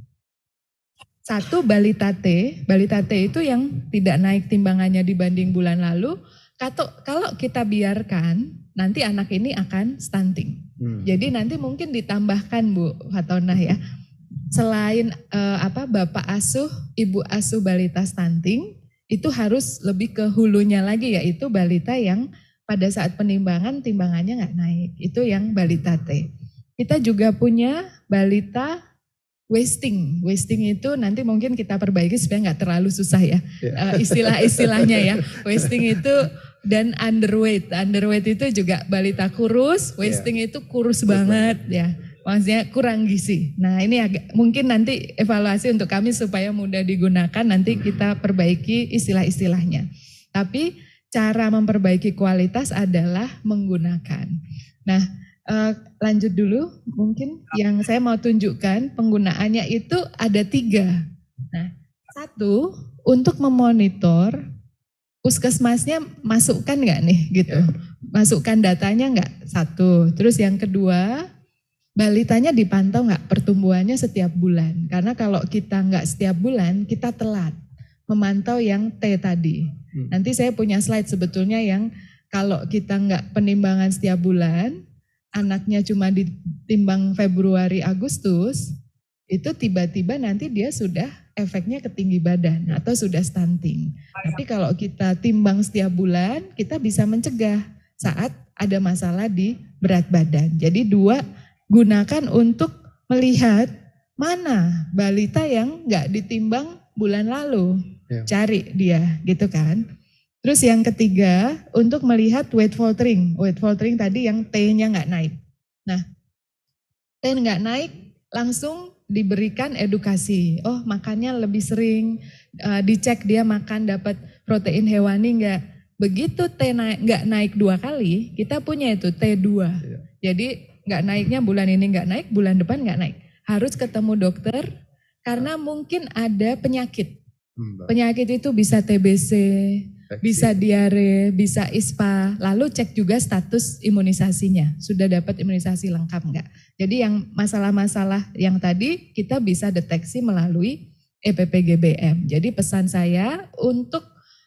satu balita T itu yang tidak naik timbangannya dibanding bulan lalu, kalau kita biarkan nanti anak ini akan stunting. Jadi nanti mungkin ditambahkan Bu Fatonah ya, selain bapak asuh, ibu asuh balita stunting, itu harus lebih ke hulunya lagi yaitu balita yang pada saat penimbangan timbangannya nggak naik. Itu yang balita T. Kita juga punya balita wasting. Wasting itu nanti mungkin kita perbaiki supaya nggak terlalu susah ya. Istilah-istilahnya ya. Wasting itu dan underweight. Underweight itu juga balita kurus, wasting itu kurus banget ya. Maksudnya kurang gizi. Nah ini mungkin nanti evaluasi untuk kami supaya mudah digunakan, nanti kita perbaiki istilah-istilahnya. Tapi cara memperbaiki kualitas adalah menggunakan. Nah lanjut dulu, mungkin yang saya mau tunjukkan penggunaannya itu ada 3. Nah satu, untuk memonitor puskesmasnya masukkan nggak nih gitu. Masukkan datanya nggak, satu. Terus yang kedua, balitanya dipantau nggak pertumbuhannya setiap bulan. Karena kalau kita nggak setiap bulan, kita telat memantau yang T tadi. Nanti saya punya slide sebetulnya yang kalau kita nggak penimbangan setiap bulan, anaknya cuma ditimbang Februari Agustus, itu tiba-tiba nanti dia sudah efeknya ke tinggi badan atau sudah stunting. Tapi kalau kita timbang setiap bulan, kita bisa mencegah saat ada masalah di berat badan. Jadi 2, gunakan untuk melihat mana balita yang nggak ditimbang bulan lalu. Cari dia gitu kan. Terus yang ketiga untuk melihat weight faltering. Weight faltering tadi yang T-nya nggak naik. Nah T nggak naik langsung diberikan edukasi. Oh makannya lebih sering, dicek dia makan dapat protein hewani nggak. Begitu T nggak naik 2 kali, kita punya itu T2. Jadi nggak naiknya bulan ini nggak naik, bulan depan nggak naik. Harus ketemu dokter karena mungkin ada penyakit. Penyakit itu bisa TBC, bisa diare, bisa ISPA. Lalu cek juga status imunisasinya. Sudah dapat imunisasi lengkap nggak? Jadi yang masalah-masalah yang tadi kita bisa deteksi melalui EPPGBM. Jadi pesan saya untuk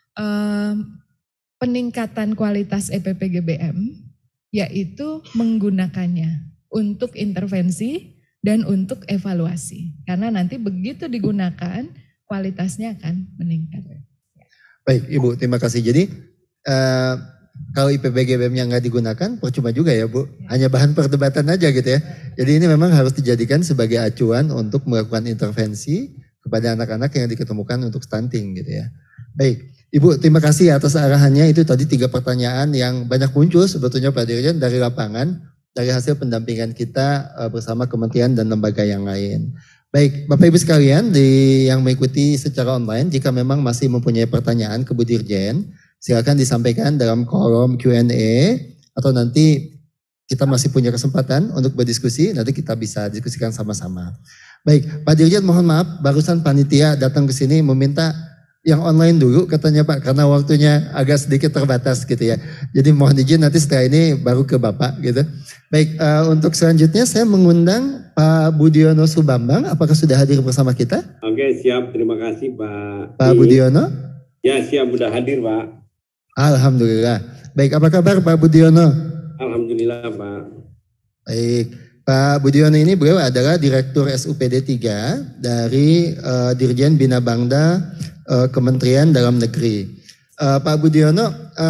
peningkatan kualitas EPPGBM yaitu menggunakannya untuk intervensi dan untuk evaluasi. Karena nanti begitu digunakan, kualitasnya akan meningkat. Baik Ibu, terima kasih. Jadi Kalau IPB-GBM-nya nggak digunakan, percuma juga ya Bu. Hanya bahan perdebatan aja gitu ya. Jadi ini memang harus dijadikan sebagai acuan untuk melakukan intervensi kepada anak-anak yang diketemukan untuk stunting gitu ya. Baik, Ibu terima kasih atas arahannya. Itu tadi 3 pertanyaan yang banyak muncul sebetulnya Pak Dirjen dari lapangan, dari hasil pendampingan kita bersama kementerian dan lembaga yang lain. Baik, Bapak Ibu sekalian yang mengikuti secara online, jika memang masih mempunyai pertanyaan ke Bu Dirjen, silakan disampaikan dalam kolom Q&A atau nanti kita masih punya kesempatan untuk berdiskusi, nanti kita bisa diskusikan sama-sama. Baik, Pak Dirjen mohon maaf, barusan panitia datang ke sini meminta yang online dulu katanya Pak, karena waktunya agak sedikit terbatas gitu ya. Jadi mohon izin nanti setelah ini baru ke Bapak gitu. Baik, untuk selanjutnya saya mengundang Pak Budiono Subambang, apakah sudah hadir bersama kita? Oke, siap. Terima kasih Pak. Pak Budiono? Ya, siap. Sudah hadir Pak. Alhamdulillah. Baik, apa kabar Pak Budiono? Alhamdulillah Pak. Baik, Pak Budiono ini beliau adalah Direktur SUPD 3 dari Dirjen Bina Bangda Kementerian Dalam Negeri. Pak Budiono,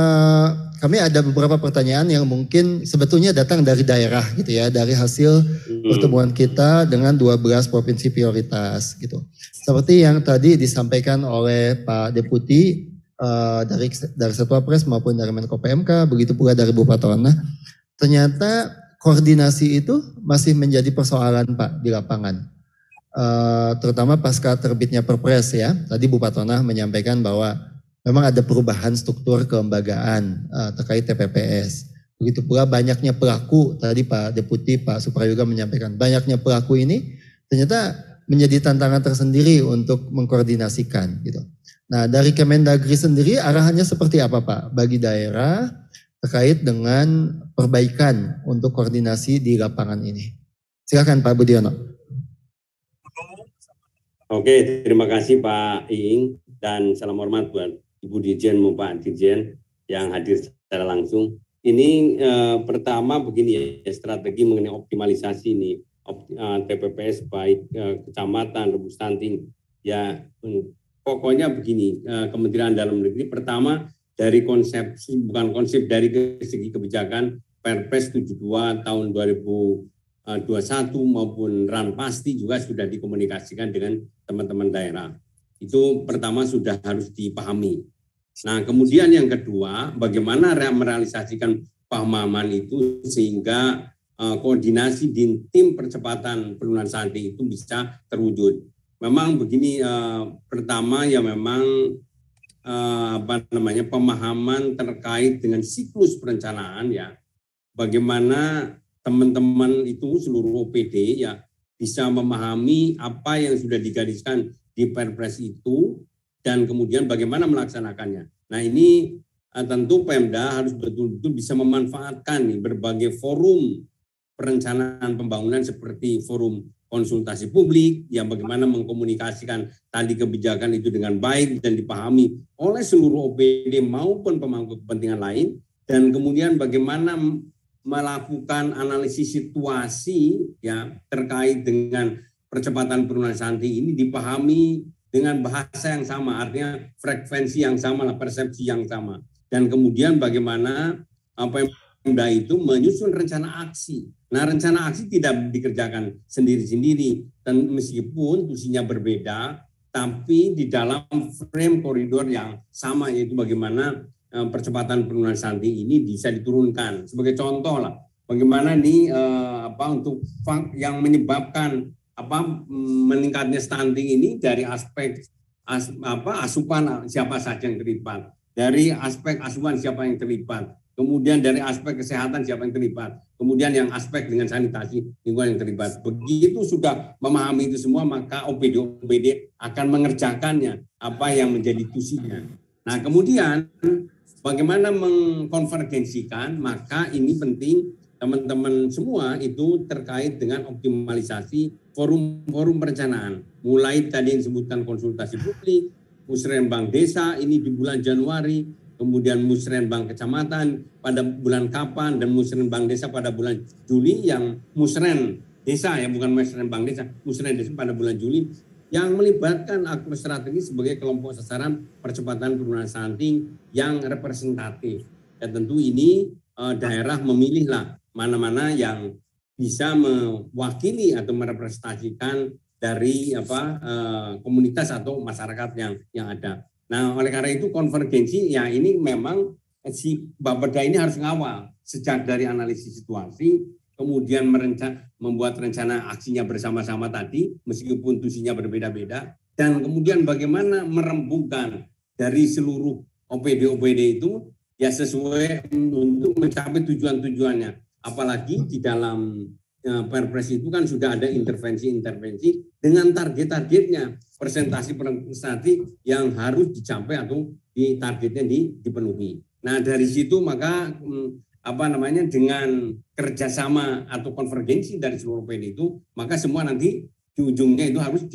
kami ada beberapa pertanyaan yang mungkin sebetulnya datang dari daerah gitu ya, dari hasil pertemuan kita dengan 12 provinsi prioritas gitu. Seperti yang tadi disampaikan oleh Pak Deputi dari Setwapres maupun dari Menko PMK, begitu pula dari Bupatona. Ternyata koordinasi itu masih menjadi persoalan Pak di lapangan. Terutama pasca terbitnya Perpres ya. Tadi Bupatona menyampaikan bahwa memang ada perubahan struktur kelembagaan terkait TPPS. Begitu pula banyaknya pelaku, tadi Pak Deputi Pak Suprayoga menyampaikan banyaknya pelaku ini ternyata menjadi tantangan tersendiri untuk mengkoordinasikan gitu. Nah dari Kemendagri sendiri arahannya seperti apa Pak bagi daerah terkait dengan perbaikan untuk koordinasi di lapangan ini? Silakan Pak Budiono. Oke, terima kasih Pak Iing dan salam hormat buat Ibu Dirjen maupun Pak Dirjen yang hadir secara langsung. Ini pertama begini ya, strategi mengenai optimalisasi ini TPPS baik kecamatan, rebus stunting. Ya pokoknya begini, Kementerian Dalam Negeri pertama dari konsep, bukan konsep dari segi kebijakan Perpres 72 tahun 2021 maupun Ranpasti juga sudah dikomunikasikan dengan teman-teman daerah. Itu pertama sudah harus dipahami. Nah kemudian yang kedua, bagaimana merealisasikan pemahaman itu sehingga koordinasi di tim percepatan penurunan stunting itu bisa terwujud. Memang begini, pertama ya memang pemahaman terkait dengan siklus perencanaan ya, bagaimana teman-teman itu seluruh OPD ya bisa memahami apa yang sudah digariskan di Perpres itu dan kemudian bagaimana melaksanakannya. Nah ini tentu Pemda harus betul-betul bisa memanfaatkan nih, berbagai forum perencanaan pembangunan seperti forum konsultasi publik yang bagaimana mengkomunikasikan tadi kebijakan itu dengan baik dan dipahami oleh seluruh OPD maupun pemangku kepentingan lain, dan kemudian bagaimana melakukan analisis situasi ya terkait dengan percepatan penurunan stunting ini dipahami dengan bahasa yang sama, artinya frekuensi yang sama, persepsi yang sama, dan kemudian bagaimana Pemda itu menyusun rencana aksi. Nah rencana aksi tidak dikerjakan sendiri-sendiri dan meskipun tusinya berbeda, tapi di dalam frame koridor yang sama, yaitu bagaimana percepatan penurunan stunting ini bisa diturunkan. Sebagai contoh lah, bagaimana nih untuk yang menyebabkan meningkatnya stunting ini dari aspek asupan siapa saja yang terlibat, dari aspek asupan siapa yang terlibat, kemudian dari aspek kesehatan siapa yang terlibat, kemudian yang aspek dengan sanitasi lingkungan yang terlibat. Begitu sudah memahami itu semua, maka OPD akan mengerjakannya apa yang menjadi tusinya. Nah kemudian bagaimana mengkonvergensikan, maka ini penting teman-teman semua itu terkait dengan optimalisasi forum-forum perencanaan. Mulai tadi yang disebutkan konsultasi publik, musrenbang desa ini di bulan Januari, kemudian musrenbang kecamatan pada bulan Kapan, dan musrenbang desa pada bulan Juli, yang musren desa ya, bukan musrenbang desa, musren desa pada bulan Juli, yang melibatkan aktor strategis sebagai kelompok sasaran percepatan penurunan stunting yang representatif. Ya tentu ini daerah memilihlah mana-mana yang bisa mewakili atau merepresentasikan dari komunitas atau masyarakat yang ada. Nah, oleh karena itu konvergensi ya ini memang si Bapeda ini harus ngawal sejak dari analisis situasi, kemudian membuat rencana aksinya bersama-sama tadi, meskipun tusinya berbeda-beda, dan kemudian bagaimana merembungkan dari seluruh OPD-OPD itu ya sesuai untuk mencapai tujuan-tujuannya. Apalagi di dalam Perpres itu kan sudah ada intervensi-intervensi dengan target-targetnya, presentasi yang harus dicapai atau targetnya dipenuhi. Nah dari situ maka dengan kerjasama atau konvergensi dari seluruh OPD itu, maka semua nanti di ujungnya itu harus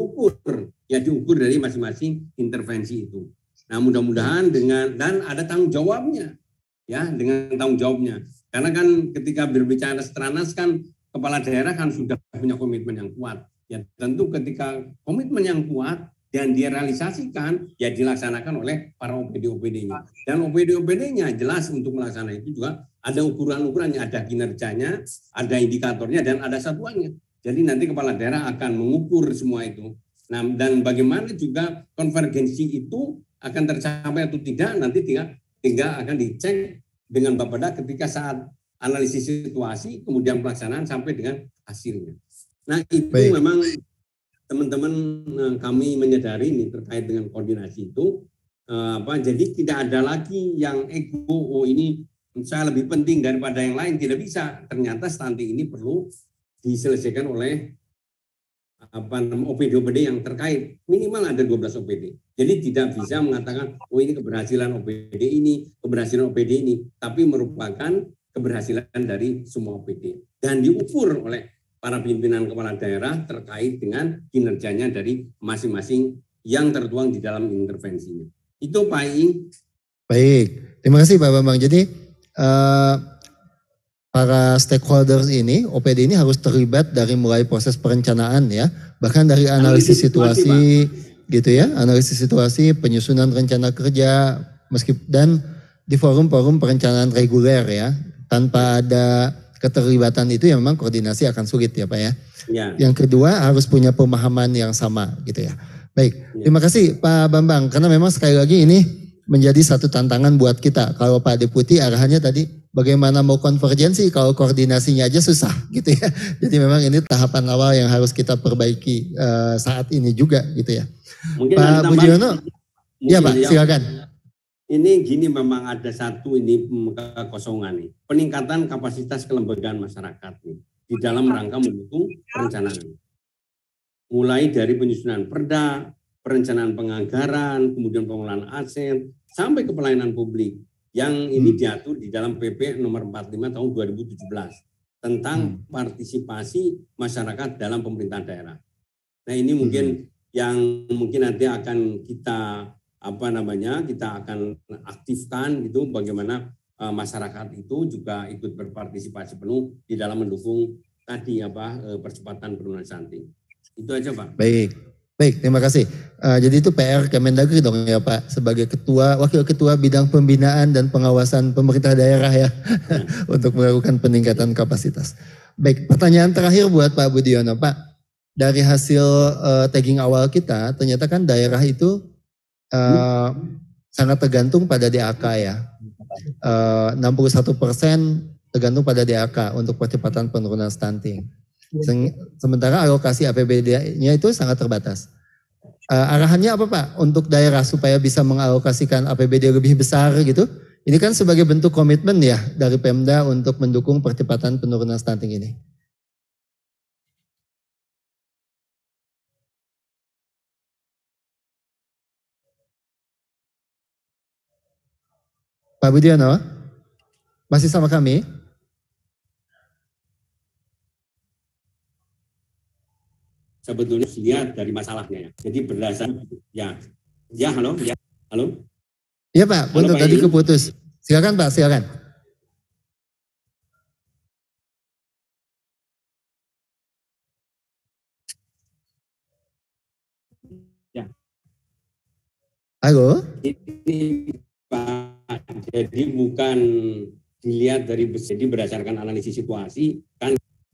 diukur dari masing-masing intervensi itu. Nah mudah-mudahan dan ada tanggung jawabnya, ya dengan tanggung jawabnya. Karena kan ketika berbicara Stranas kan kepala daerah kan sudah punya komitmen yang kuat. Ya tentu ketika komitmen yang kuat dan dia realisasikan, ya dilaksanakan oleh para OPD-OPD-nya. Dan OPD-OPD-nya jelas untuk melaksanakan itu juga ada ukuran-ukurannya, ada kinerjanya, ada indikatornya, dan ada satuannya. Jadi nanti kepala daerah akan mengukur semua itu. Nah, dan bagaimana juga konvergensi itu akan tercapai atau tidak, nanti tinggal akan dicek dengan Bapeda ketika saat analisis situasi, kemudian pelaksanaan sampai dengan hasilnya. Nah itu memang teman-teman kami menyadari ini terkait dengan koordinasi itu, jadi tidak ada lagi yang ego, ini saya lebih penting daripada yang lain, tidak bisa. Ternyata stunting ini perlu diselesaikan oleh OPD-OPD yang terkait, minimal ada 12 OPD. Jadi tidak bisa mengatakan, oh ini keberhasilan OPD ini, keberhasilan OPD ini, tapi merupakan keberhasilan dari semua OPD. Dan diukur oleh para pimpinan kepala daerah terkait dengan kinerjanya dari masing-masing yang tertuang di dalam intervensinya. Itu Pak Iing. Baik, terima kasih Pak Bambang. Jadi para stakeholders ini, OPD ini harus terlibat dari mulai proses perencanaan ya, bahkan dari analisis situasi gitu ya, analisis situasi, penyusunan rencana kerja, dan di forum-forum perencanaan reguler ya. Tanpa ada keterlibatan itu ya memang koordinasi akan sulit ya Pak ya. Ya. Yang kedua harus punya pemahaman yang sama gitu ya. Baik, terima kasih Pak Bambang, karena memang sekali lagi ini menjadi satu tantangan buat kita. Kalau Pak Deputi arahannya tadi bagaimana mau konvergensi kalau koordinasinya aja susah gitu ya. Jadi memang ini tahapan awal yang harus kita perbaiki saat ini juga gitu ya. Mungkin Pak Budiono, ya Pak silakan. Ini gini, memang ada satu ini kekosongan nih, peningkatan kapasitas kelembagaan masyarakat nih di dalam rangka mendukung perencanaan. Mulai dari penyusunan perda, perencanaan penganggaran, kemudian pengelolaan aset, sampai ke pelayanan publik yang ini diatur di dalam PP nomor 45 tahun 2017 tentang partisipasi masyarakat dalam pemerintahan daerah. Nah ini mungkin yang mungkin nanti akan kita kita akan aktifkan gitu, bagaimana masyarakat itu juga ikut berpartisipasi penuh di dalam mendukung tadi percepatan penurunan stunting. Itu aja Pak. Baik, terima kasih. Jadi itu PR Kemendagri dong ya Pak, sebagai wakil ketua bidang pembinaan dan pengawasan pemerintah daerah ya, untuk melakukan peningkatan kapasitas. Baik, pertanyaan terakhir buat Pak Budiono Pak. Dari hasil tagging awal kita, ternyata kan daerah itu sangat tergantung pada DAK ya. 61% tergantung pada DAK untuk percepatan penurunan stunting. Sementara alokasi APBD-nya itu sangat terbatas. Arahannya apa Pak untuk daerah supaya bisa mengalokasikan APBD lebih besar gitu? Ini kan sebagai bentuk komitmen ya dari Pemda untuk mendukung percepatan penurunan stunting ini. Pak Budiono, masih sama kami? Sebetulnya lihat dari masalahnya ya. Jadi berdasarkan halo. Iya Pak, untuk tadi keputus. Silakan Pak, silakan. Ya. Halo. Ini Pak Jadi bukan dilihat dari jadi berdasarkan analisis situasi kan.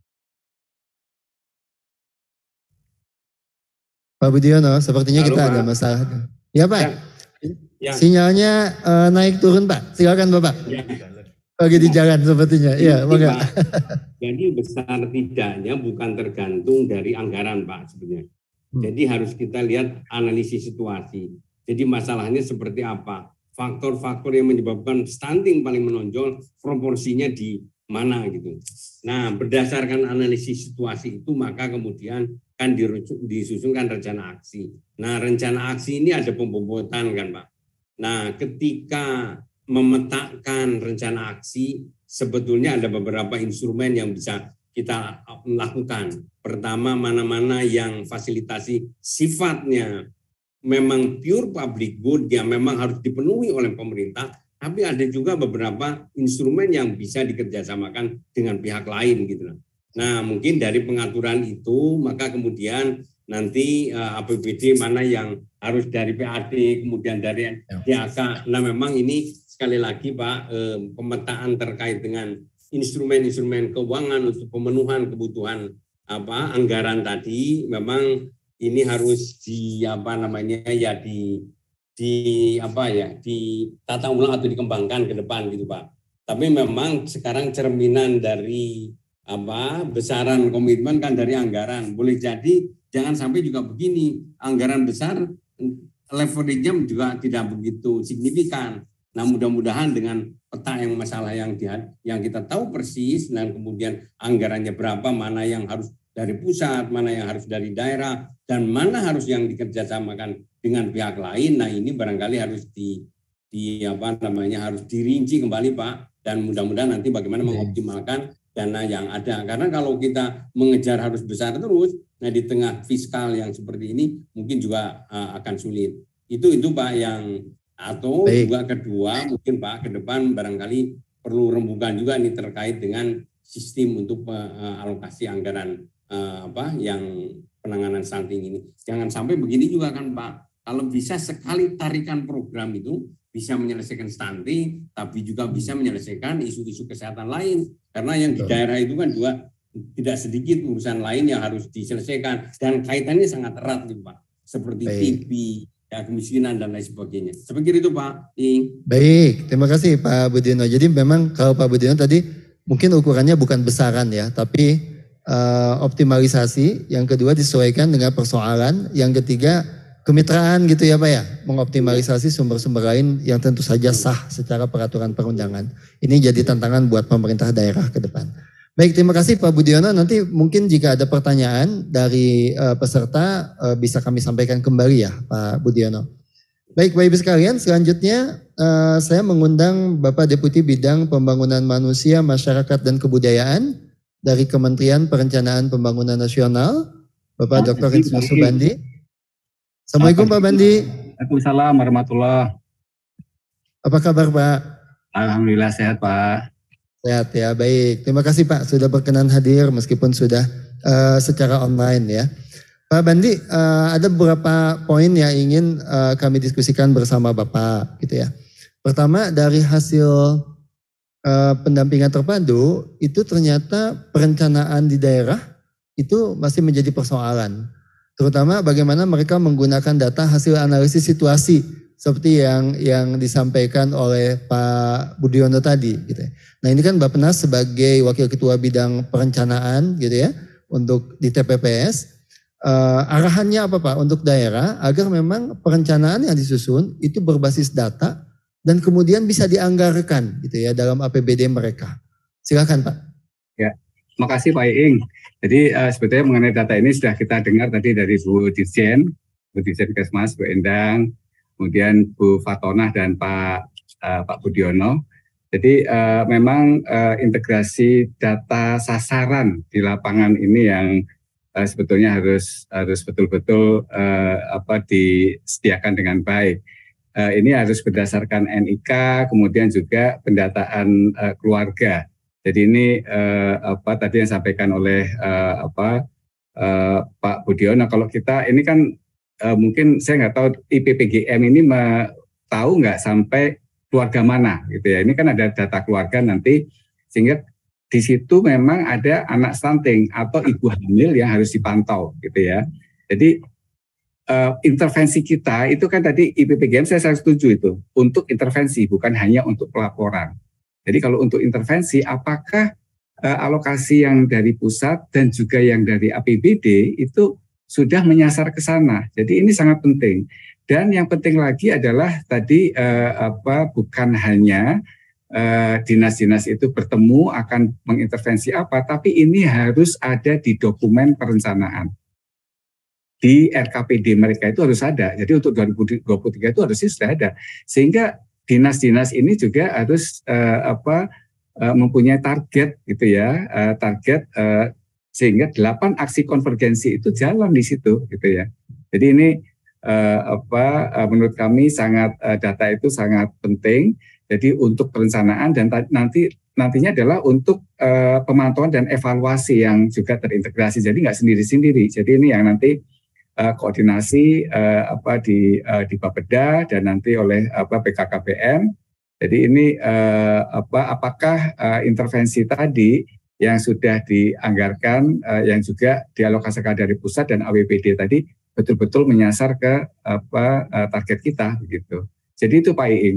Pak Budiono, sepertinya Halo, kita Pak. ada masalah. Ya Pak, Ya. sinyalnya naik turun Pak. Silakan Bapak. Ya. Lagi di jalan sepertinya. Iya, Pak. Jadi besar tidaknya bukan tergantung dari anggaran Pak sebenarnya. Jadi harus kita lihat analisis situasi. Jadi masalahnya seperti apa? Faktor-faktor yang menyebabkan stunting paling menonjol, proporsinya di mana gitu. Nah, berdasarkan analisis situasi itu maka kemudian kan disusunkan rencana aksi. Nah, rencana aksi ini ada pembobotan kan Pak. Nah, ketika memetakan rencana aksi, sebetulnya ada beberapa instrumen yang bisa kita lakukan. Pertama, mana-mana yang fasilitasi sifatnya memang pure public good yang memang harus dipenuhi oleh pemerintah, tapi ada juga beberapa instrumen yang bisa dikerjasamakan dengan pihak lain gitu. Nah, mungkin dari pengaturan itu maka kemudian nanti APBD mana yang harus dari PAD, kemudian dari DAK. Nah, memang ini sekali lagi Pak, pemetaan terkait dengan instrumen-instrumen keuangan untuk pemenuhan kebutuhan anggaran tadi memang ini harus ditata ulang atau dikembangkan ke depan gitu Pak. Tapi memang sekarang cerminan dari besaran komitmen kan dari anggaran. Boleh jadi jangan sampai juga begini, anggaran besar leverage-nya juga tidak begitu signifikan. Nah, mudah-mudahan dengan peta yang masalah yang kita tahu persis dan kemudian anggarannya berapa, mana yang harus dari pusat, mana yang harus dari daerah, dan mana harus yang dikerjasamakan dengan pihak lain. Nah, ini barangkali harus harus dirinci kembali Pak, dan mudah-mudahan nanti bagaimana mengoptimalkan dana yang ada. Karena kalau kita mengejar harus besar terus, nah di tengah fiskal yang seperti ini mungkin juga akan sulit. Itu Pak yang atau Baik. juga kedua mungkin Pak ke depan barangkali perlu rembukan juga ini terkait dengan sistem untuk alokasi anggaran yang penanganan stunting ini. Jangan sampai begini juga kan Pak, kalau bisa sekali tarikan program itu bisa menyelesaikan stunting, tapi juga bisa menyelesaikan isu-isu kesehatan lain. Karena yang di daerah itu kan juga tidak sedikit urusan lain yang harus diselesaikan dan kaitannya sangat erat gitu Pak, seperti TB, kemiskinan dan lain sebagainya. Seperti itu Pak. Baik, terima kasih Pak Budiono. Jadi memang kalau Pak Budiono tadi mungkin ukurannya bukan besaran ya, tapi optimalisasi, yang kedua disesuaikan dengan persoalan, yang ketiga kemitraan gitu ya Pak ya, mengoptimalisasi sumber-sumber lain yang tentu saja sah secara peraturan perundangan. Ini jadi tantangan buat pemerintah daerah ke depan. Baik, terima kasih Pak Budiono. Nanti mungkin jika ada pertanyaan dari peserta bisa kami sampaikan kembali ya Pak Budiono. Baik Bapak Ibu sekalian, selanjutnya saya mengundang Bapak Deputi Bidang Pembangunan Manusia, Masyarakat dan Kebudayaan dari Kementerian Perencanaan Pembangunan Nasional, Bapak Dr. Rizwan Subandi. Assalamualaikum Pak Bandi. Waalaikumsalam warahmatullahi. Apa kabar Pak? Alhamdulillah sehat Pak. Sehat ya, baik. Terima kasih Pak sudah berkenan hadir meskipun sudah secara online ya. Pak Bandi, ada beberapa poin yang ingin kami diskusikan bersama Bapak gitu ya. Pertama, dari hasil pendampingan terpadu itu ternyata perencanaan di daerah itu masih menjadi persoalan. Terutama bagaimana mereka menggunakan data hasil analisis situasi seperti yang disampaikan oleh Pak Budiono tadi gitu ya. Nah, ini kan Bappenas sebagai Wakil Ketua Bidang Perencanaan gitu ya untuk di TPPS, arahannya apa Pak untuk daerah agar memang perencanaan yang disusun itu berbasis data dan kemudian bisa dianggarkan gitu ya dalam APBD mereka. Silakan Pak. Ya, makasih Pak Iing. Jadi sebetulnya mengenai data ini sudah kita dengar tadi dari Bu Dirjen Kesmas, Bu Endang, kemudian Bu Fatonah dan Pak Budiono. Jadi memang integrasi data sasaran di lapangan ini yang sebetulnya harus betul-betul disediakan dengan baik. Ini harus berdasarkan NIK, kemudian juga pendataan keluarga. Jadi ini tadi yang disampaikan oleh Pak Budiono. Kalau kita ini kan mungkin saya nggak tahu IPPGM ini tahu nggak sampai keluarga mana gitu ya. Ini kan ada data keluarga nanti, sehingga di situ memang ada anak stunting atau ibu hamil yang harus dipantau gitu ya. Jadi intervensi kita itu kan tadi IPPGM saya setuju itu untuk intervensi, bukan hanya untuk pelaporan. Jadi kalau untuk intervensi, apakah alokasi yang dari pusat dan juga yang dari APBD itu sudah menyasar ke sana. Jadi ini sangat penting. Dan yang penting lagi adalah tadi bukan hanya dinas-dinas itu bertemu akan mengintervensi apa, tapi ini harus ada di dokumen perencanaan. Di RKPD mereka itu harus ada. Jadi untuk 2023 itu harusnya sudah ada. Sehingga dinas-dinas ini juga harus mempunyai target gitu ya, sehingga 8 aksi konvergensi itu jalan di situ gitu ya. Jadi ini menurut kami data itu sangat penting. Jadi untuk perencanaan dan nantinya adalah untuk pemantauan dan evaluasi yang juga terintegrasi. Jadi nggak sendiri-sendiri. Jadi ini yang nanti koordinasi di Bapeda dan nanti oleh BKKBN. Jadi ini apakah intervensi tadi yang sudah dianggarkan, yang juga dialokasikan dari pusat dan APBD tadi betul-betul menyasar ke target kita begitu. Jadi itu Pak Iing.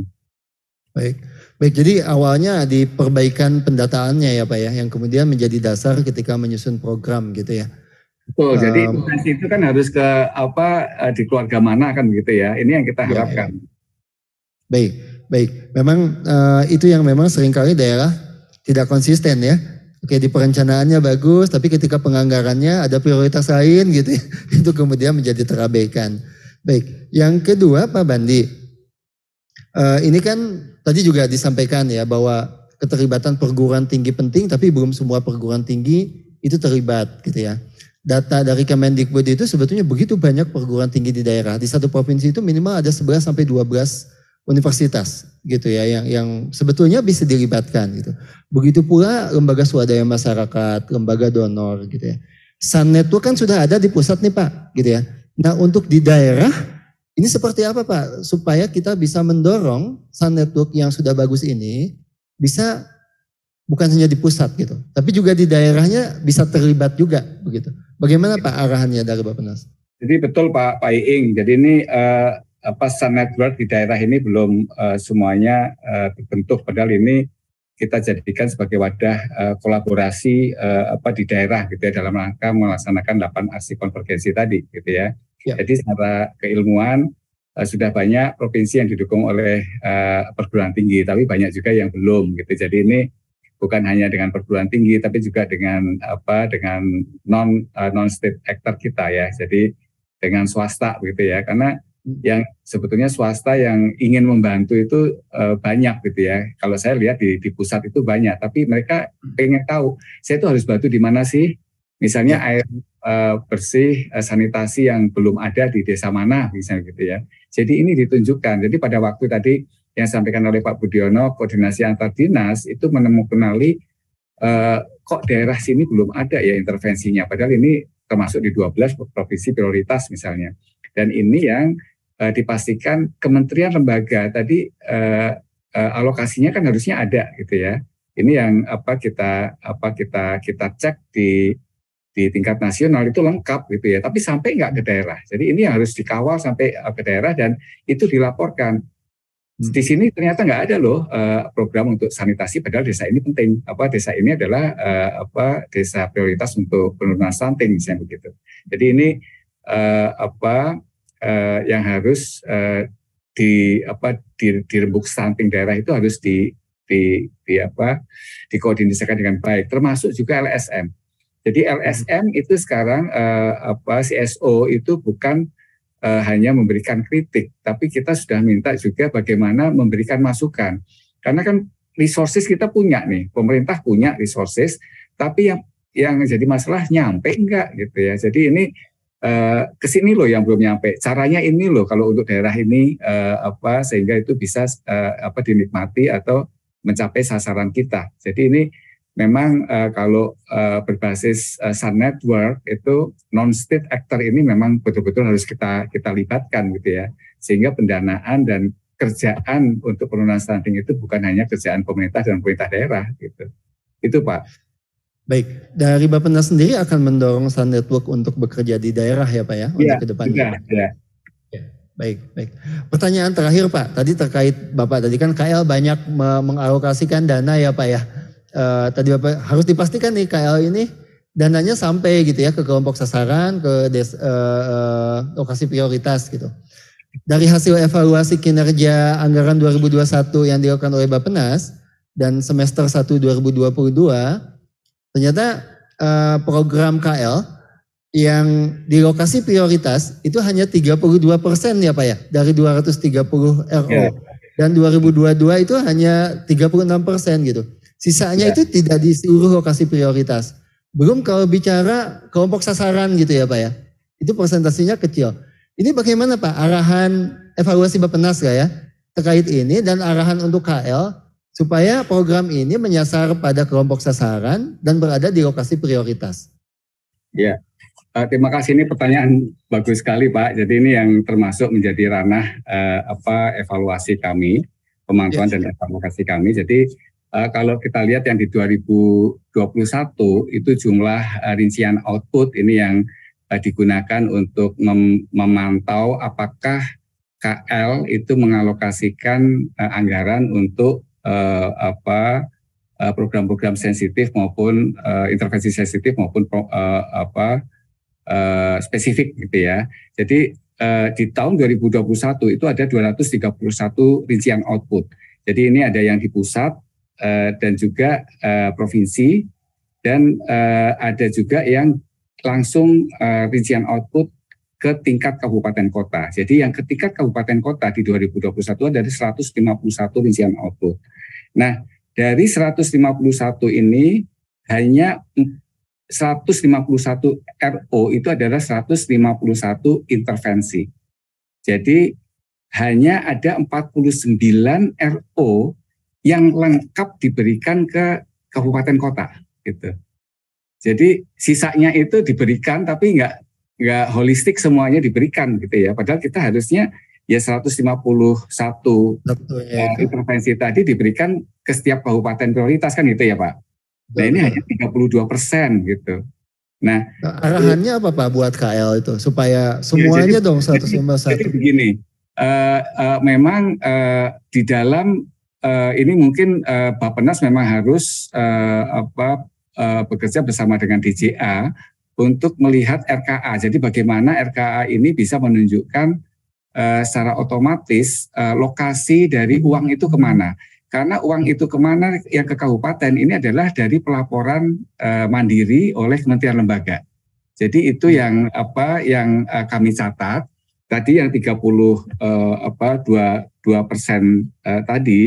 Baik. Jadi awalnya di perbaikan pendataannya ya Pak ya, yang kemudian menjadi dasar ketika menyusun program gitu ya. Betul. Jadi intervensi itu kan harus ke di keluarga mana kan begitu ya. Ini yang kita harapkan. Ya. Baik. Memang itu yang memang seringkali daerah tidak konsisten ya. Oke, di perencanaannya bagus, tapi ketika penganggarannya ada prioritas lain gitu ya. Itu kemudian menjadi terabaikan. Baik. Yang kedua Pak Bandi, ini kan tadi juga disampaikan ya bahwa keterlibatan perguruan tinggi penting, tapi belum semua perguruan tinggi itu terlibat gitu ya. Data dari Kemendikbud itu sebetulnya begitu banyak perguruan tinggi di daerah. Di satu provinsi itu minimal ada 11 sampai 12 universitas gitu ya yang sebetulnya bisa dilibatkan gitu. Begitu pula lembaga swadaya masyarakat, lembaga donor gitu ya. Sun Network kan sudah ada di pusat nih Pak gitu ya. Nah untuk di daerah ini seperti apa Pak supaya kita bisa mendorong Sun Network yang sudah bagus ini bisa bukan hanya di pusat gitu, tapi juga di daerahnya bisa terlibat juga begitu. Bagaimana Pak arahannya dari Bappenas? Jadi betul Pak Iing. Jadi ini Sun Network di daerah ini belum semuanya terbentuk. Padahal ini kita jadikan sebagai wadah kolaborasi di daerah gitu ya dalam rangka melaksanakan 8 aksi konvergensi tadi gitu ya. Jadi secara keilmuan sudah banyak provinsi yang didukung oleh perguruan tinggi, tapi banyak juga yang belum gitu. Jadi ini bukan hanya dengan perguruan tinggi, tapi juga dengan non state actor kita ya. Jadi dengan swasta gitu ya, karena yang sebetulnya swasta yang ingin membantu itu banyak gitu ya. Kalau saya lihat di pusat itu banyak, tapi mereka pengen tahu saya itu harus bantu di mana sih. Misalnya air bersih, sanitasi yang belum ada di desa mana misalnya gitu ya. Jadi ini ditunjukkan. Jadi pada waktu tadi yang disampaikan oleh Pak Budiono, koordinasi antar dinas itu menemukan kok daerah sini belum ada ya intervensinya. Padahal ini termasuk di 12 provinsi prioritas misalnya. Dan ini yang dipastikan kementerian lembaga tadi alokasinya kan harusnya ada gitu ya. Ini yang kita cek di tingkat nasional itu lengkap gitu ya, tapi sampai nggak ke daerah. Jadi ini yang harus dikawal sampai ke daerah dan itu dilaporkan. Di sini ternyata nggak ada loh program untuk sanitasi, padahal desa ini penting. Desa ini adalah desa prioritas untuk penurunan stunting misalnya begitu. Jadi ini yang harus dirembuk stunting daerah itu harus dikoordinasikan dengan baik, termasuk juga LSM. Jadi LSM itu sekarang CSO itu bukan hanya memberikan kritik, tapi kita sudah minta juga bagaimana memberikan masukan. Karena kan resources kita punya nih, pemerintah punya resources, tapi yang jadi masalah nyampe enggak gitu ya. Jadi ini kesini loh yang belum nyampe. Caranya ini loh kalau untuk daerah ini sehingga itu bisa dinikmati atau mencapai sasaran kita. Jadi ini memang kalau berbasis Sun Network itu non-state actor ini memang betul-betul harus kita libatkan gitu ya, sehingga pendanaan dan kerjaan untuk penurunan stunting itu bukan hanya kerjaan pemerintah dan pemerintah daerah gitu. Itu Pak. Baik, dari Bappenas sendiri akan mendorong Sun Network untuk bekerja di daerah ya Pak ya, untuk ke depannya. Ya. Baik. Pertanyaan terakhir Pak, tadi terkait Bapak tadi kan KL banyak mengalokasikan dana ya Pak ya. Tadi Bapak harus dipastikan nih KL ini dananya sampai gitu ya ke kelompok sasaran, ke lokasi prioritas gitu. Dari hasil evaluasi kinerja anggaran 2021 yang dilakukan oleh Bappenas dan semester 1 2022, ternyata program KL yang di lokasi prioritas itu hanya 32% ya Pak ya, dari 230 RO. Yeah. Dan 2022 itu hanya 36% gitu. Sisanya itu tidak di seluruh lokasi prioritas. Belum kalau bicara kelompok sasaran gitu ya Pak ya, itu persentasenya kecil. Ini bagaimana Pak arahan evaluasi Bappenas ya terkait ini dan arahan untuk KL supaya program ini menyasar pada kelompok sasaran dan berada di lokasi prioritas. Ya, terima kasih, ini pertanyaan bagus sekali Pak. Jadi ini yang termasuk menjadi ranah evaluasi kami, pemantauan dan evaluasi kami. Jadi kalau kita lihat yang di 2021 itu jumlah rincian output ini yang digunakan untuk memantau apakah KL itu mengalokasikan anggaran untuk program-program sensitif maupun intervensi sensitif maupun spesifik gitu ya. Jadi di tahun 2021 itu ada 231 rincian output. Jadi ini ada yang di pusat dan juga provinsi dan ada juga yang langsung rincian output ke tingkat kabupaten kota. Jadi yang ke tingkat kabupaten kota di 2021 ada 151 rincian output. Nah, dari 151 ini hanya 151 RO itu adalah 151 intervensi. Jadi hanya ada 49 RO yang lengkap diberikan ke kabupaten kota gitu. Jadi sisanya itu diberikan tapi nggak holistik semuanya diberikan gitu ya. Padahal kita harusnya ya 151 intervensi tadi diberikan ke setiap kabupaten prioritas kan gitu ya Pak. Nah ini hanya 32% gitu. Nah arahannya apa Pak buat KL itu supaya semuanya dong 151. Jadi begini, memang di dalam ini mungkin Bappenas memang harus bekerja bersama dengan DJA untuk melihat RKA. Jadi bagaimana RKA ini bisa menunjukkan secara otomatis lokasi dari uang itu kemana. Karena uang itu kemana yang ke kabupaten ini adalah dari pelaporan mandiri oleh kementerian lembaga. Jadi itu yang kami catat. Tadi yang 2% tadi.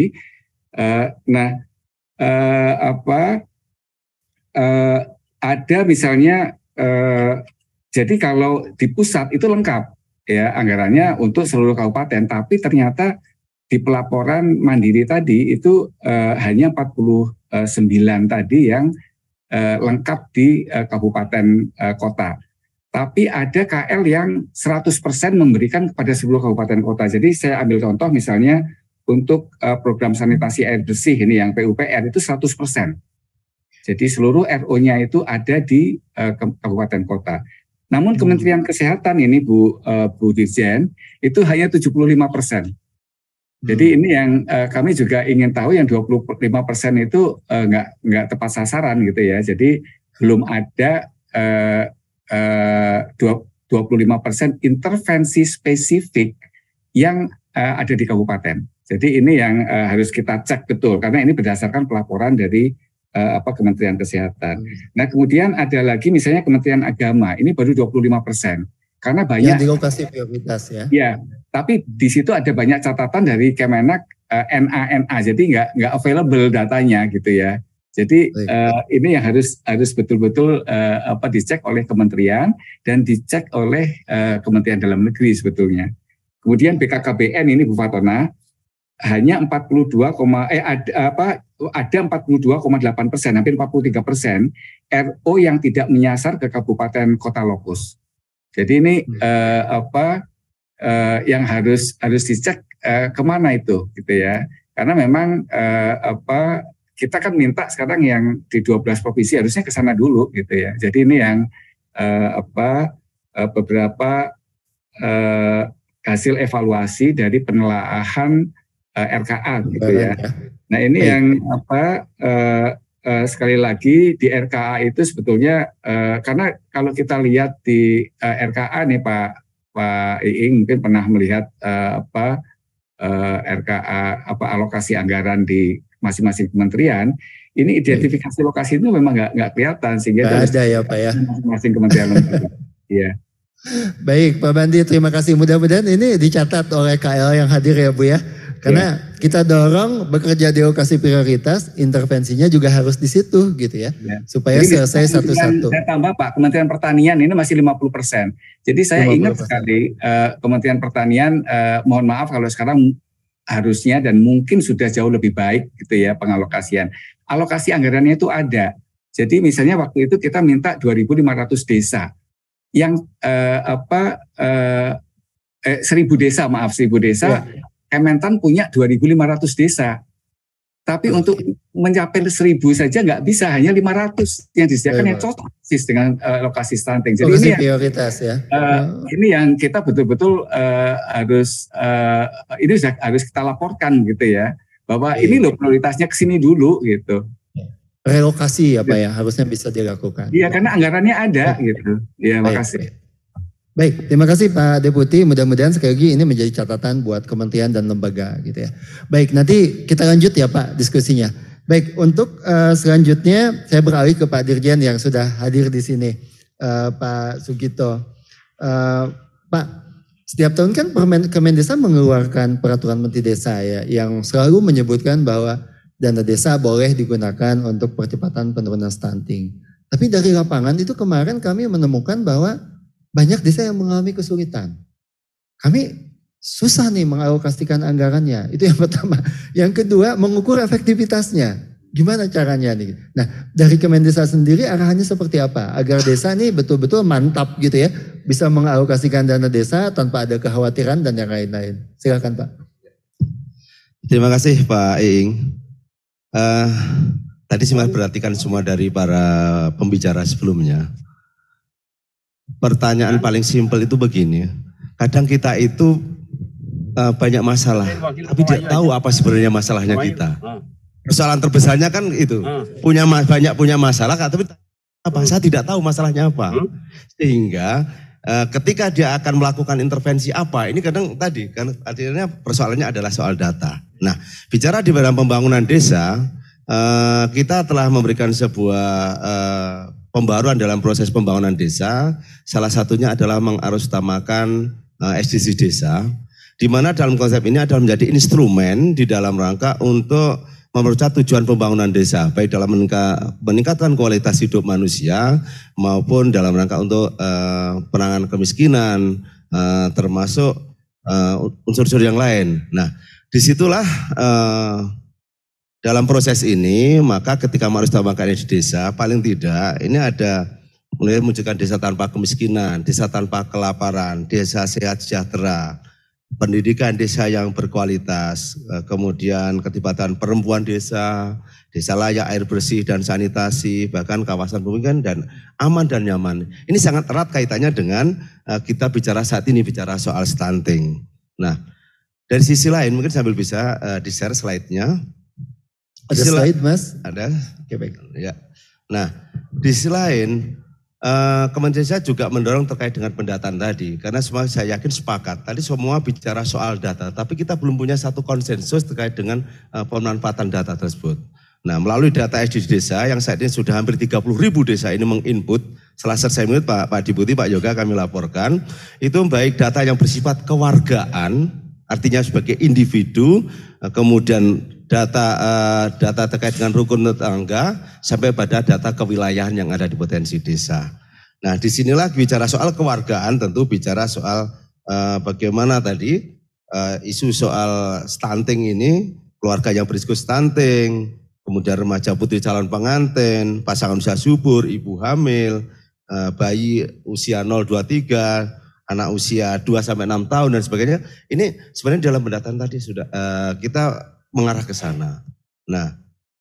Ada misalnya jadi kalau di pusat itu lengkap ya anggarannya untuk seluruh kabupaten, tapi ternyata di pelaporan mandiri tadi itu hanya 49 tadi yang lengkap di kabupaten kota. Tapi ada KL yang 100% memberikan kepada seluruh kabupaten kota. Jadi saya ambil contoh misalnya untuk program sanitasi air bersih ini yang PUPR itu 100%. Jadi seluruh RO-nya itu ada di kabupaten kota. Namun Kementerian Kesehatan ini Bu Dirjen itu hanya 75%. Jadi ini yang kami juga ingin tahu yang 25% itu nggak tepat sasaran gitu ya. Jadi belum ada 25% intervensi spesifik yang ada di kabupaten. Jadi ini yang harus kita cek betul karena ini berdasarkan pelaporan dari Kementerian Kesehatan. Nah kemudian ada lagi misalnya Kementerian Agama ini baru 25%. Karena banyak yang di lokasi prioritas ya. Ya, tapi di situ ada banyak catatan dari Kemenak NA, jadi nggak available datanya gitu ya. Jadi ini yang harus betul-betul dicek oleh kementerian dan dicek oleh Kementerian Dalam Negeri sebetulnya. Kemudian BKKBN ini Bu Fatona hanya 42,8%, hampir 43% RO yang tidak menyasar ke kabupaten kota lokus. Jadi ini yang harus dicek kemana itu gitu ya. Karena memang kita kan minta sekarang yang di 12 provinsi harusnya ke sana dulu gitu ya. Jadi ini yang beberapa hasil evaluasi dari penelaahan RKA gitu ya. Nah ini yang sekali lagi di RKA itu sebetulnya karena kalau kita lihat di RKA nih Pak Iing mungkin pernah melihat RKA alokasi anggaran di masing-masing kementerian, ini identifikasi lokasi itu memang nggak kelihatan sehingga ada ya Pak ya masing-masing kementerian lembaga. Iya. Baik Pak Bandi, terima kasih. Mudah-mudahan ini dicatat oleh KL yang hadir ya Bu ya. Karena kita dorong bekerja di lokasi prioritas, intervensinya juga harus di situ gitu ya. Supaya jadi, selesai satu-satu. Saya tambah Pak, Kementerian Pertanian ini masih 50%. Jadi saya 50%. Ingat sekali Kementerian Pertanian, mohon maaf kalau sekarang harusnya dan mungkin sudah jauh lebih baik gitu ya pengalokasian. Alokasi anggarannya itu ada. Jadi misalnya waktu itu kita minta 2.500 desa. Yang 1.000 desa. Kementan punya 2.500 desa, tapi untuk mencapai 1.000 saja nggak bisa, hanya 500 yang disediakan yang cocok dengan lokasi stunting. Jadi ini prioritas ya. Ini yang kita betul-betul harus kita laporkan gitu ya, bahwa ini loh prioritasnya ke sini dulu gitu. Relokasi ya Pak ya, harusnya bisa dilakukan. Iya karena anggarannya ada gitu. Ya makasih. Baik, terima kasih Pak Deputi. Mudah-mudahan sekali lagi ini menjadi catatan buat kementerian dan lembaga gitu ya. Baik, nanti kita lanjut ya Pak diskusinya. Baik, untuk selanjutnya saya beralih ke Pak Dirjen yang sudah hadir di sini, Pak Sugito. Pak, setiap tahun kan Kemendesa mengeluarkan peraturan Menteri Desa ya, yang selalu menyebutkan bahwa dana desa boleh digunakan untuk percepatan penurunan stunting. Tapi dari lapangan itu kemarin kami menemukan bahwa banyak desa yang mengalami kesulitan. Kami susah nih mengalokasikan anggarannya. Itu yang pertama. Yang kedua, mengukur efektivitasnya. Gimana caranya nih? Nah, dari Kemendesa sendiri arahannya seperti apa? Agar desa nih betul-betul mantap gitu ya. Bisa mengalokasikan dana desa tanpa ada kekhawatiran dan yang lain-lain. Silakan Pak. Terima kasih Pak Iing. Tadi saya perhatikan semua dari para pembicara sebelumnya. Pertanyaan paling simpel itu begini, kadang kita itu banyak masalah, tapi tidak tahu apa sebenarnya masalahnya kita. Persoalan terbesarnya kan itu, banyak punya masalah, tapi apa? Saya tidak tahu masalahnya apa. Sehingga ketika dia akan melakukan intervensi apa, ini kadang tadi kan artinya persoalannya adalah soal data. Nah, bicara di dalam pembangunan desa, kita telah memberikan sebuah pembaruan dalam proses pembangunan desa, salah satunya adalah mengarusutamakan SDG desa, di mana dalam konsep ini adalah menjadi instrumen di dalam rangka untuk mempercepat tujuan pembangunan desa, baik dalam meningkatkan kualitas hidup manusia maupun dalam rangka untuk penanganan kemiskinan, termasuk unsur-unsur yang lain. Nah, disitulah dalam proses ini, maka ketika mengarusutamakan di desa, paling tidak ini ada mulai mewujudkan desa tanpa kemiskinan, desa tanpa kelaparan, desa sehat sejahtera, pendidikan desa yang berkualitas, kemudian keterlibatan perempuan desa, desa layak air bersih dan sanitasi, bahkan kawasan pemukiman dan aman dan nyaman. Ini sangat erat kaitannya dengan kita bicara saat ini, bicara soal stunting. Nah, dari sisi lain mungkin sambil bisa di-share slide-nya. Ada slide Mas? Ada. Oke, baik. Ya. Nah, di sisi lain Kementerian Desa juga mendorong terkait dengan pendataan tadi, karena semua saya yakin sepakat. Tadi semua bicara soal data, tapi kita belum punya satu konsensus terkait dengan pemanfaatan data tersebut. Nah, melalui data SDG desa yang saat ini sudah hampir 30.000 desa ini menginput, setelah selesai menit Pak Deputi, Pak Yoga kami laporkan, itu baik data yang bersifat kewargaan, artinya sebagai individu, kemudian data terkait dengan rukun tetangga sampai pada data kewilayahan yang ada di potensi desa. Nah, disinilah bicara soal kewargaan, tentu bicara soal bagaimana tadi isu soal stunting ini, keluarga yang berisiko stunting, kemudian remaja putri calon pengantin, pasangan usia subur, ibu hamil, bayi usia 0-23, anak usia 2-6 tahun dan sebagainya. Ini sebenarnya dalam pendataan tadi sudah kita mengarah ke sana. Nah,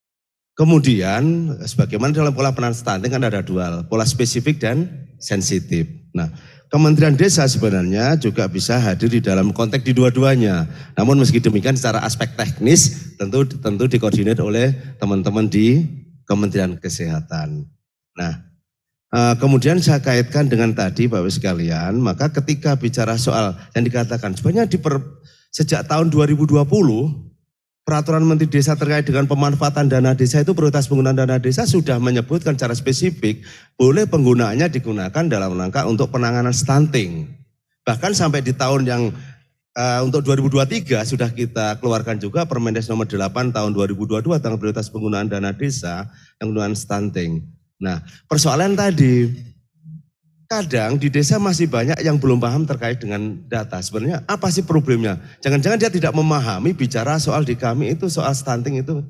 kemudian sebagaimana dalam pola penanganan stunting kan ada dua, pola spesifik dan sensitif. Nah, Kementerian Desa sebenarnya juga bisa hadir di dalam konteks di dua-duanya. Namun meski demikian secara aspek teknis tentu dikoordinir oleh teman-teman di Kementerian Kesehatan. Nah, kemudian saya kaitkan dengan tadi Bapak sekalian, maka ketika bicara soal yang dikatakan sebenarnya sejak tahun 2020 Peraturan Menteri Desa terkait dengan pemanfaatan dana desa itu prioritas penggunaan dana desa sudah menyebutkan secara spesifik boleh penggunaannya digunakan dalam rangka untuk penanganan stunting. Bahkan sampai di tahun yang untuk 2023 sudah kita keluarkan juga Permendes nomor 8 tahun 2022 tentang prioritas penggunaan dana desa yang penggunaan stunting. Nah, persoalan tadi, kadang di desa masih banyak yang belum paham terkait dengan data. Sebenarnya apa sih problemnya? Jangan-jangan dia tidak memahami bicara soal di kami itu soal stunting itu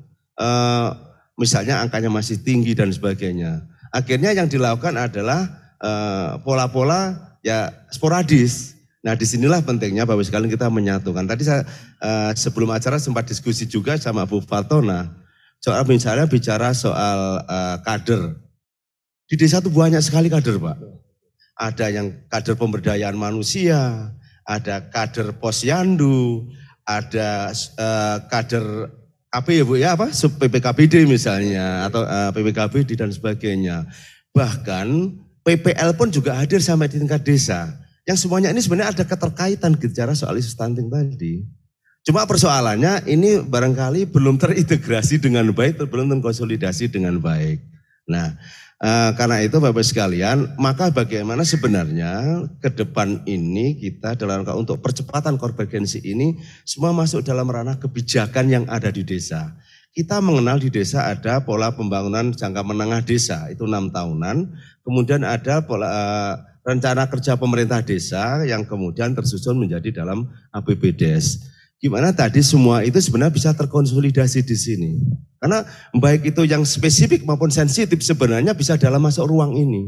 misalnya angkanya masih tinggi dan sebagainya. Akhirnya yang dilakukan adalah pola-pola ya sporadis. Nah, disinilah pentingnya Bapak sekalian kita menyatukan. Tadi saya sebelum acara sempat diskusi juga sama Bu Fatona soal misalnya bicara soal kader. Di desa itu banyak sekali kader, Pak. Ada yang kader pemberdayaan manusia, ada kader posyandu, ada kader apa ya Bu ya apa PPKBD misalnya atau PPKBD dan sebagainya. Bahkan PPL pun juga hadir sampai di tingkat desa. Yang semuanya ini sebenarnya ada keterkaitan bicara soal isu stunting tadi. Cuma persoalannya ini barangkali belum terintegrasi dengan baik, belum terkonsolidasi dengan baik. Nah, karena itu Bapak sekalian, maka bagaimana sebenarnya ke depan ini kita dalam rangka untuk percepatan konvergensi ini semua masuk dalam ranah kebijakan yang ada di desa. Kita mengenal di desa ada pola pembangunan jangka menengah desa, itu 6 tahunan. Kemudian ada pola rencana kerja pemerintah desa yang kemudian tersusun menjadi dalam APBDes. Gimana tadi semua itu sebenarnya bisa terkonsolidasi di sini. Karena baik itu yang spesifik maupun sensitif sebenarnya bisa dalam masuk ruang ini.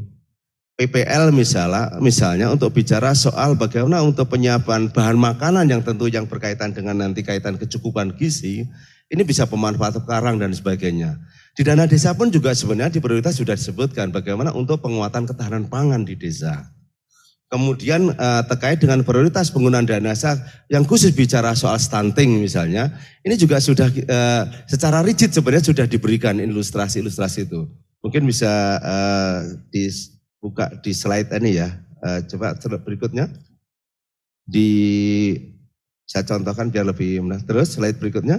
PPL misalnya untuk bicara soal bagaimana untuk penyiapan bahan makanan yang tentu yang berkaitan dengan nanti kaitan kecukupan gizi, ini bisa pemanfaatan karang dan sebagainya. Di dana desa pun juga sebenarnya di prioritas sudah disebutkan bagaimana untuk penguatan ketahanan pangan di desa. Kemudian terkait dengan prioritas penggunaan dana desa yang khusus bicara soal stunting misalnya, ini juga sudah secara rigid sebenarnya sudah diberikan ilustrasi-ilustrasi itu. Mungkin bisa dibuka di slide ini ya, coba berikutnya. Saya contohkan biar lebih mudah. Terus slide berikutnya,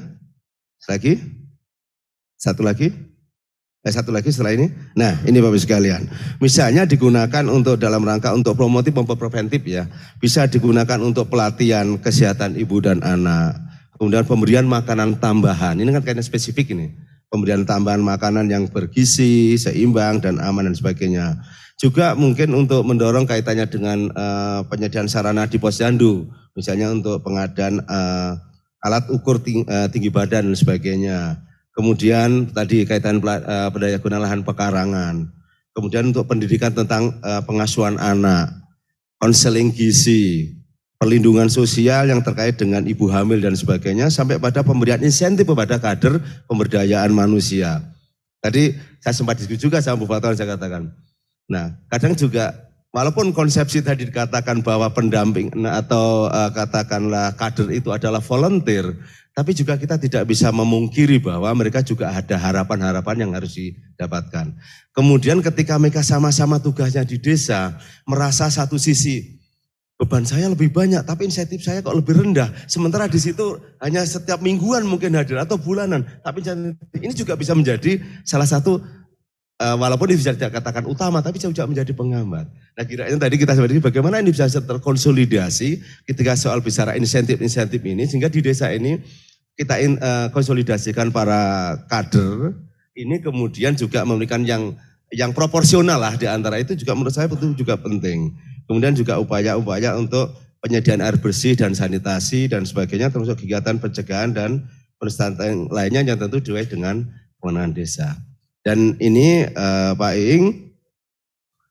satu lagi setelah ini. Nah, ini Bapak sekalian. Misalnya digunakan untuk dalam rangka untuk promotif maupun preventif ya. Bisa digunakan untuk pelatihan kesehatan ibu dan anak. Kemudian pemberian makanan tambahan. Ini kan kaitannya spesifik ini. Pemberian tambahan makanan yang bergizi, seimbang dan aman dan sebagainya. Juga mungkin untuk mendorong kaitannya dengan penyediaan sarana di posyandu. Misalnya untuk pengadaan alat ukur tinggi badan dan sebagainya. Kemudian tadi kaitan pendaya guna lahan pekarangan. Kemudian untuk pendidikan tentang pengasuhan anak, konseling gizi, perlindungan sosial yang terkait dengan ibu hamil dan sebagainya, sampai pada pemberian insentif kepada kader pemberdayaan manusia. Tadi saya sempat diskusi juga sama Bu Fatona, saya katakan. Nah, kadang juga walaupun konsepsi tadi dikatakan bahwa pendamping atau katakanlah kader itu adalah volunteer, tapi juga kita tidak bisa memungkiri bahwa mereka juga ada harapan-harapan yang harus didapatkan. Kemudian ketika mereka sama-sama tugasnya di desa, merasa satu sisi beban saya lebih banyak, tapi insentif saya kok lebih rendah. Sementara di situ hanya setiap mingguan mungkin hadir atau bulanan. Tapi ini juga bisa menjadi salah satu, walaupun ini bisa dikatakan utama, tapi juga menjadi penghambat. Nah, kira-kira tadi kita sebenarnya bagaimana ini bisa terkonsolidasi ketika soal bicara insentif-insentif ini, sehingga di desa ini kita konsolidasikan para kader ini kemudian juga memberikan yang proporsional lah di antara itu juga menurut saya itu juga penting. Kemudian juga upaya-upaya untuk penyediaan air bersih dan sanitasi dan sebagainya, termasuk kegiatan pencegahan dan pendampingan lainnya yang tentu diraih dengan kewenangan desa. Dan ini Pak Iing,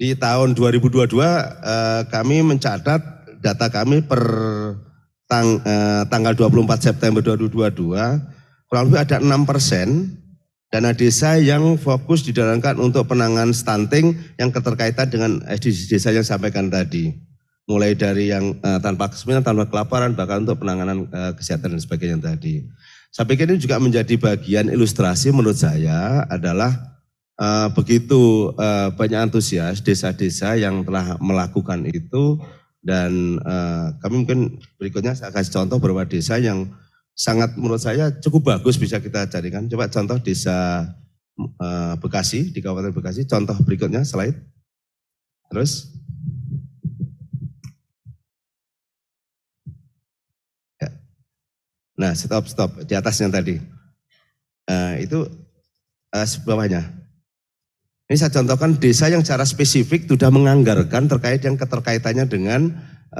Di tahun 2022 kami mencatat data kami per tanggal 24 September 2022 kurang lebih ada 6% dana desa yang fokus dijalankan untuk penanganan stunting yang keterkaitan dengan SDGs desa yang sampaikan tadi. Mulai dari yang tanpa kemiskinan, tanpa kelaparan, bahkan untuk penanganan kesehatan dan sebagainya tadi. Saya pikir ini juga menjadi bagian ilustrasi menurut saya adalah begitu banyak antusias desa-desa yang telah melakukan itu dan kami mungkin berikutnya saya kasih contoh beberapa desa yang sangat menurut saya cukup bagus bisa kita carikan. Coba contoh desa Bekasi, di Kabupaten Bekasi, contoh berikutnya slide. Terus. Ya. Nah stop, di atasnya tadi. Itu bawahnya. Ini saya contohkan desa yang secara spesifik sudah menganggarkan terkait yang keterkaitannya dengan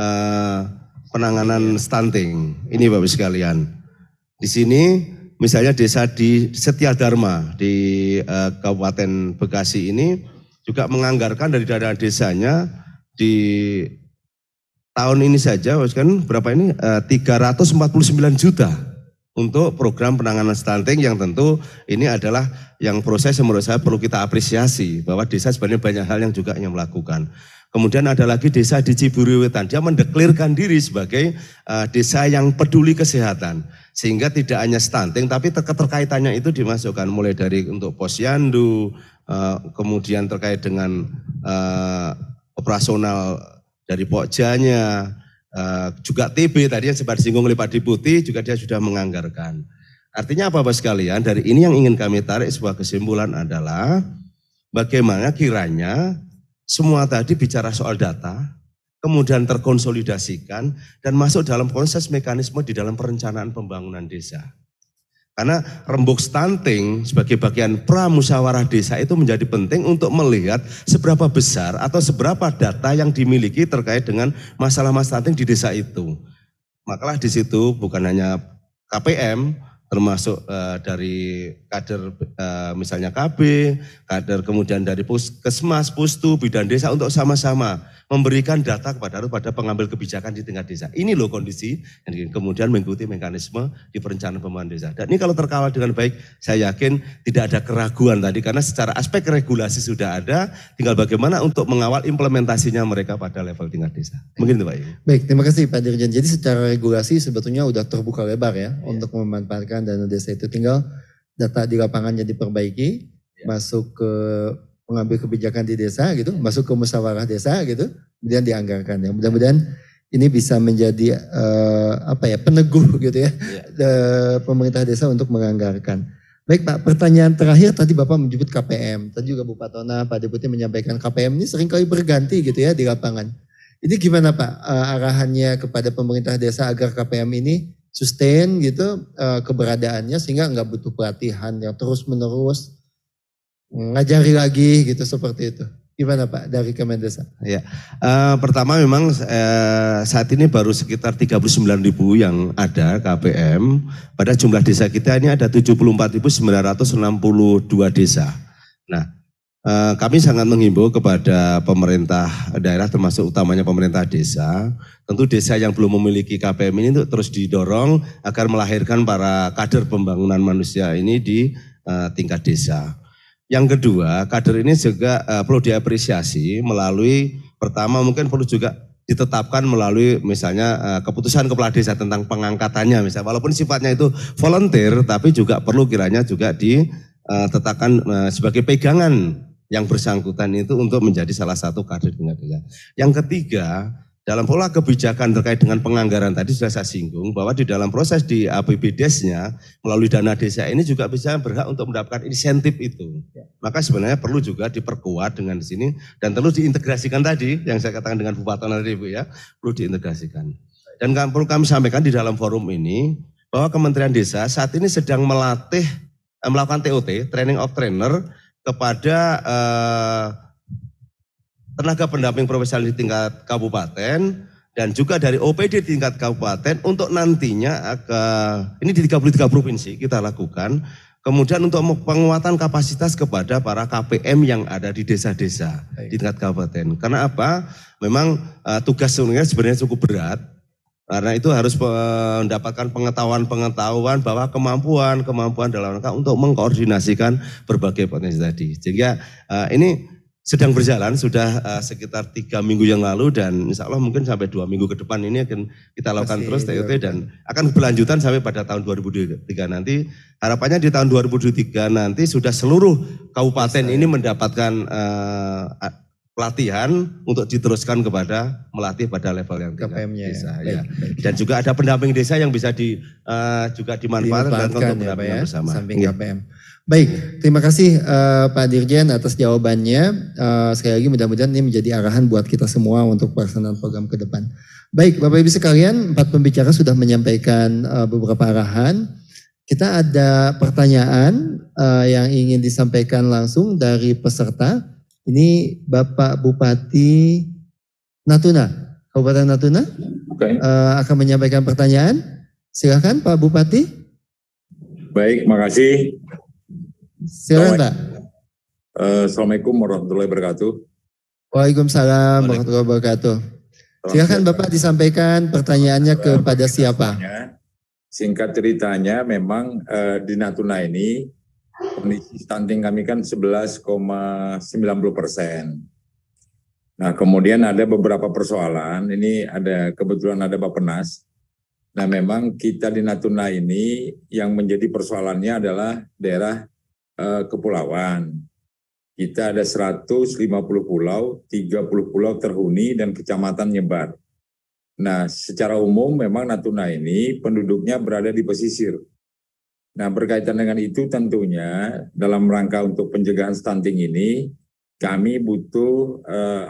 penanganan stunting. Ini Bapak sekalian. Di sini misalnya desa di Setia Dharma di Kabupaten Bekasi ini juga menganggarkan dari dana desanya di tahun ini saja kan berapa ini 349 juta untuk program penanganan stunting yang tentu ini adalah yang proses yang menurut saya perlu kita apresiasi bahwa desa sebenarnya banyak hal yang juga yang melakukan. Kemudian ada lagi desa di Ciburi Wetan, dia mendeklirkan diri sebagai desa yang peduli kesehatan. Sehingga tidak hanya stunting tapi keterkaitannya itu dimasukkan mulai dari untuk posyandu, kemudian terkait dengan operasional dari Pokjanya, juga TB tadi yang sempat disinggung oleh Pak Deputi juga dia sudah menganggarkan. Artinya apa Bapak sekalian, dari ini yang ingin kami tarik sebuah kesimpulan adalah bagaimana kiranya semua tadi bicara soal data, kemudian terkonsolidasikan dan masuk dalam proses mekanisme di dalam perencanaan pembangunan desa. Karena rembuk stunting sebagai bagian pramusyawarah desa itu menjadi penting untuk melihat seberapa besar atau seberapa data yang dimiliki terkait dengan masalah-masalah stunting di desa itu. Makalah di situ bukan hanya KPM, termasuk dari kader misalnya KB, kader kemudian dari Puskesmas, Pustu, Bidan Desa untuk sama-sama memberikan data kepada pengambil kebijakan di tingkat desa. Ini loh kondisi dan kemudian mengikuti mekanisme di perencanaan pembangunan desa. Dan ini kalau terkawal dengan baik, saya yakin tidak ada keraguan tadi karena secara aspek regulasi sudah ada, tinggal bagaimana untuk mengawal implementasinya mereka pada level tingkat desa. Mungkin itu Pak. Baik, terima kasih Pak Dirjen. Jadi secara regulasi sebetulnya udah terbuka lebar ya untuk memanfaatkan dana desa itu, tinggal data di lapangannya diperbaiki, masuk ke pengambil kebijakan di desa gitu, masuk ke musyawarah desa gitu, kemudian dianggarkan ya. Mudah-mudahan ini bisa menjadi peneguh gitu ya, pemerintah desa untuk menganggarkan. Baik Pak, pertanyaan terakhir tadi Bapak menyebut KPM, tadi juga Bu Fatona, Pak Deputi menyampaikan KPM ini seringkali berganti gitu ya di lapangan. Ini gimana Pak arahannya kepada pemerintah desa agar KPM ini sustain gitu keberadaannya sehingga nggak butuh pelatihan yang terus menerus ngajari lagi gitu seperti itu. Gimana Pak dari Kemendesa? Ya, pertama memang saat ini baru sekitar 39.000 yang ada KPM. Pada jumlah desa kita ini ada 74.962 desa. Nah, kami sangat menghimbau kepada pemerintah daerah termasuk utamanya pemerintah desa. Tentu desa yang belum memiliki KPM ini untuk terus didorong agar melahirkan para kader pembangunan manusia ini di tingkat desa. Yang kedua, kader ini juga perlu diapresiasi melalui pertama mungkin perlu juga ditetapkan melalui misalnya keputusan kepala desa tentang pengangkatannya misalnya. Walaupun sifatnya itu volunteer tapi juga perlu kiranya juga ditetapkan sebagai pegangan yang bersangkutan itu untuk menjadi salah satu kader tingkat desa. Yang ketiga, dalam pola kebijakan terkait dengan penganggaran tadi sudah saya singgung bahwa di dalam proses di APBDes-nya melalui dana desa ini juga bisa berhak untuk mendapatkan insentif itu. Maka sebenarnya perlu juga diperkuat dengan di sini dan terus diintegrasikan tadi yang saya katakan dengan Bu Fatona tadi Bu ya, perlu diintegrasikan. Dan perlu kami sampaikan di dalam forum ini bahwa Kementerian Desa saat ini sedang melakukan TOT, training of trainer kepada tenaga pendamping profesional di tingkat kabupaten dan juga dari OPD di tingkat kabupaten untuk nantinya ini di 33 provinsi kita lakukan Kemudian untuk penguatan kapasitas kepada para KPM yang ada di desa-desa di tingkat kabupaten. Karena apa? Memang tugas sebenarnya cukup berat. Karena itu harus mendapatkan pengetahuan bahwa kemampuan dalam rangka untuk mengkoordinasikan berbagai potensi tadi. Sehingga ini sedang berjalan sudah sekitar 3 minggu yang lalu dan insya Allah mungkin sampai 2 minggu ke depan ini akan kita lakukan terus TOT dan akan berlanjutan sampai pada tahun 2023 nanti. Harapannya di tahun 2023 nanti sudah seluruh kabupaten ini mendapatkan pelatihan untuk diteruskan kepada melatih pada level yang KPM-nya desa. Ya. Dan juga ada pendamping desa yang bisa juga dimanfaatkan untuk pendampingan bersama. Samping KPM. Baik, terima kasih Pak Dirjen atas jawabannya. Sekali lagi mudah-mudahan ini menjadi arahan buat kita semua untuk pelaksanaan program ke depan. Baik, Bapak Ibu sekalian, 4 pembicara sudah menyampaikan beberapa arahan. Kita ada pertanyaan yang ingin disampaikan langsung dari peserta. Ini Bapak Bupati Natuna, Kabupaten Natuna, akan menyampaikan pertanyaan. Silakan Pak Bupati. Baik, makasih. Silakan Pak. Assalamualaikum warahmatullahi wabarakatuh. Waalaikumsalam warahmatullahi wabarakatuh. Silakan Bapak disampaikan pertanyaannya kepada siapa? Singkat ceritanya memang di Natuna ini kondisi stunting kami kan 11,90%. Nah kemudian ada beberapa persoalan, ini kebetulan ada Bappenas. Nah memang kita di Natuna ini yang menjadi persoalannya adalah daerah kepulauan. Kita ada 150 pulau, 30 pulau terhuni dan kecamatan nyebar. Nah, secara umum memang Natuna ini penduduknya berada di pesisir. Nah, berkaitan dengan itu tentunya dalam rangka untuk pencegahan stunting ini kami butuh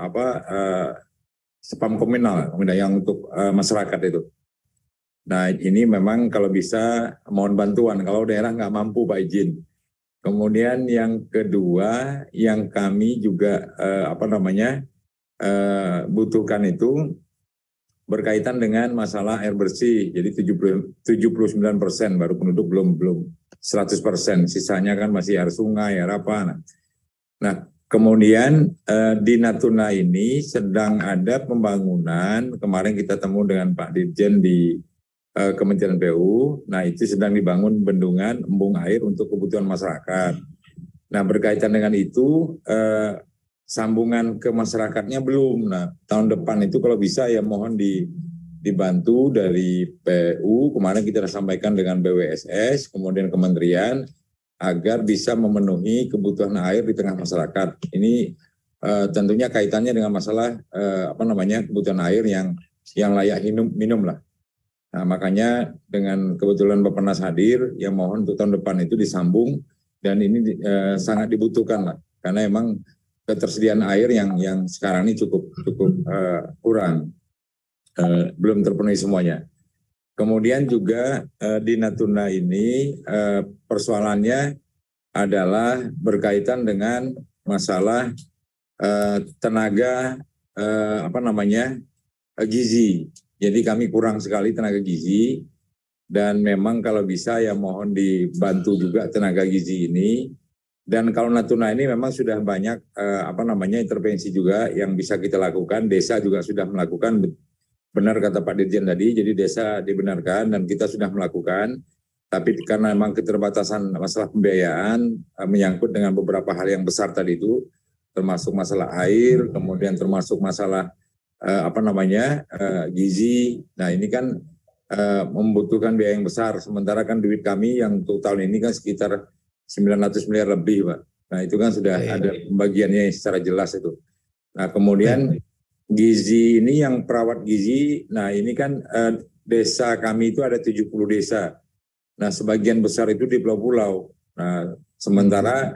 spam komunal yang untuk masyarakat itu. Nah, ini memang kalau bisa mohon bantuan kalau daerah nggak mampu Pak izin. Kemudian yang kedua yang kami juga butuhkan itu berkaitan dengan masalah air bersih. Jadi 79% baru penduduk belum 100%. Sisanya kan masih air sungai, air apa. Nah, kemudian di Natuna ini sedang ada pembangunan. Kemarin kita temu dengan Pak Dirjen di Kementerian PU, nah itu sedang dibangun bendungan embung air untuk kebutuhan masyarakat. Nah berkaitan dengan itu sambungan ke masyarakatnya belum. Nah tahun depan itu kalau bisa ya mohon dibantu dari PU. Kemarin kita sampaikan dengan BWSS, kemudian kementerian agar bisa memenuhi kebutuhan air di tengah masyarakat. Ini tentunya kaitannya dengan masalah kebutuhan air yang layak minum lah. Nah, makanya dengan kebetulan Bappenas hadir, yang mohon untuk tahun depan itu disambung dan ini sangat dibutuhkan lah, karena emang ketersediaan air yang sekarang ini cukup kurang, belum terpenuhi semuanya. Kemudian juga di Natuna ini persoalannya adalah berkaitan dengan masalah tenaga gizi. Jadi kami kurang sekali tenaga gizi dan memang kalau bisa ya mohon dibantu juga tenaga gizi ini. Dan kalau Natuna ini memang sudah banyak intervensi juga yang bisa kita lakukan. Desa juga sudah melakukan, benar kata Pak Dirjen tadi, jadi desa dibenarkan dan kita sudah melakukan. Tapi karena memang keterbatasan masalah pembiayaan menyangkut dengan beberapa hal yang besar tadi itu, termasuk masalah air, kemudian termasuk masalah gizi. Nah ini kan membutuhkan biaya yang besar. Sementara kan duit kami yang untuk tahun ini kan sekitar 900 miliar lebih Pak. Nah itu kan sudah ada pembagiannya secara jelas itu. Nah kemudian gizi ini yang perawat gizi. Nah ini kan desa kami itu ada 70 desa. Nah sebagian besar itu di pulau-pulau. Nah sementara